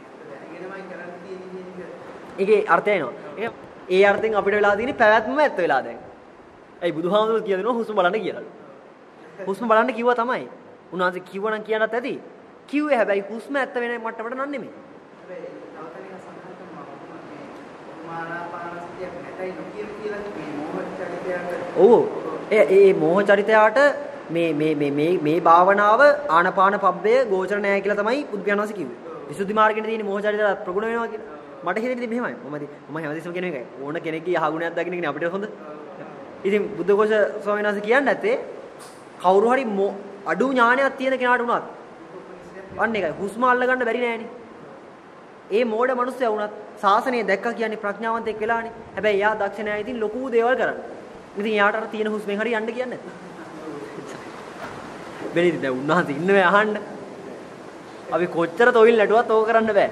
B: ඒකේ අර්ථය එනවා. ඒ ඒ අර්ථයෙන් අපිට වෙලා තියෙන්නේ පැවැත්මම ඇත්ත වෙලා දැන්. ඇයි බුදුහාමුදුරුවෝ කියලා දෙනවා හුස්ම බලන්න කියලාලු. හුස්ම බලන්න කිව්වා තමයි. උන්වහන්සේ කිව්වනම් කියන්නත් ඇති. කිව්වේ හැබැයි හුස්ම ඇත්ත වෙන මට්ටමට නන් නෙමෙයි.
C: හැබැයි තවතනික සංකල්ප මම මානාපානසතිය නැතයි නොකිය කියලා මේ මෝහ චරිතයට.
B: ඔව්. ඒ ඒ මෝහ චරිතයට මේ මේ මේ මේ මේ භාවනාව ආනපාන පබ්බය ගෝචර නැහැ කියලා තමයි බුදුපියාණන්සේ කිව්වේ. විසුද්ධි මාර්ගෙට තියෙන මෝහ චරිතය ප්‍රගුණ වෙනවා කියලා. මට හිතෙන්නේ මෙහෙමයි. මම මම හැමදෙස්සම කියන එකයි. ඕන කෙනෙක්ගේ යහගුණයක් දකින්න කෙනෙක් අපිට හොඳ. ඉතින් බුද්ධඝෝෂ ස්වාමීන් වහන්සේ කියන්නේ නැත්තේ කවුරු හරි අඩු ඥානයක් තියෙන කෙනාට උනත් අන්න ඒකයි හුස්ම අල්ල ගන්න බැරි නෑනේ. ඒ මෝඩ මිනිස්සයා වුණත් සාසනය දැක්කා කියන්නේ ප්‍රඥාවන්තයෙක් වෙලානේ. හැබැයි එයා දක්ෂ නෑ. ඉතින් ලොකු දේවල් කරන්නේ. ඉතින් එයාට අර තියෙන හුස්මෙන් හරි යන්න කියන්නේ නැද්ද? බැරිද දැන් උන්වහන්සේ ඉන්නේ අහන්න. අපි කොච්චර තොවිල් නැටුවත් ඕක කරන්න බෑ.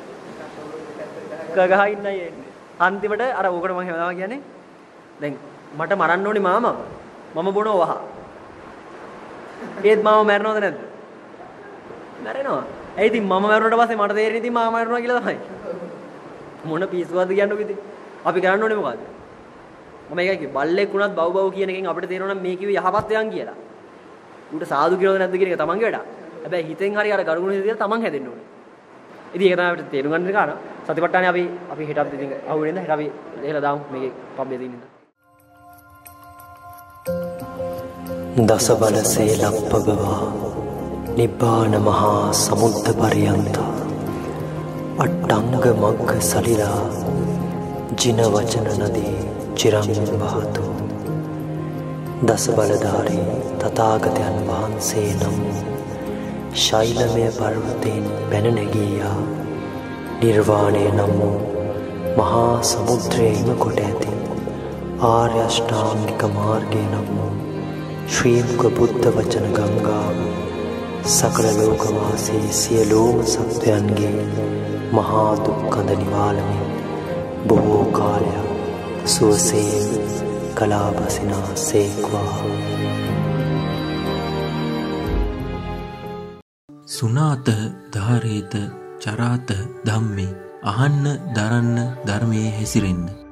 B: ගහ ඉන්නයි එන්නේ. අන්තිමට අර ඕකට මම හැමදාම කියන්නේ දැන් මට මරන්න ඕනේ මාමා. මම බොනව වහ. ඒත් මාව මැරනවද නැද්ද? මැරෙනවා. ඒ ඉතින් මම මැරුණාට පස්සේ මට තේරෙන්නේ ඉතින් මාව මැරුණා කියලා තමයි. මොන පිස්සුවක්ද කියන්නේ ඉතින්? අපි කරන්න ඕනේ මොකද්ද? මම ඒකයි කිව්වේ බල්ලෙක් වුණත් බව් බව් කියන එකෙන් අපිට තේරෙනවා නම් මේ කිව්වේ යහපත් දෙයක් කියලා. ඌට සාදු කියලාද නැද්ද කියන එක තමන්ගේ වැඩක්. හැබැයි හිතෙන් හරි අර ගරුණු හිතේ තමන් හැදෙන්න ඕනේ. ඉතින් ඒක තමයි අපිට තේරුම් ගන්න දෙක අර සතිපට්ඨානේ අපි අපි හෙටත් ඉතින් අහුවෙන්නේ නැහැ. හෙට අපි එහෙලා දාමු මේකේ පබ්බේ දිනින්න.
A: දස බල සේලප්පගවා නිබ්බාන මහා සමුද්ද පරියන්ත අට්ටංග මග්ග සලිලා ජින වචන නදී චිරං වහතු. දස බලධාරී තථාගතයන් වහන්සේ නම් ශෛලමය පර්වතයෙන් පැන නැගීයා නිර්වාණය නම් වූ මහා සමුද්‍රයේම කොට ඇති ආර්ය අෂ්ටාංගික මාර්ගය නම් වූ ශ්‍රී මුක බුද්ධ වචන ගංගාව සකල ලෝකවාසී සියලුම සත්වයන්ගේ මහා දුක්ඛඳ නිවාලමින් බොහෝ කාලයක් සුවසේ කලාබසිනා සේක්වා.
E: සුනාත ධාරේත චරාත ධම්මේ අහන්න දරන්න ධර්මයේ හැසිරෙන්න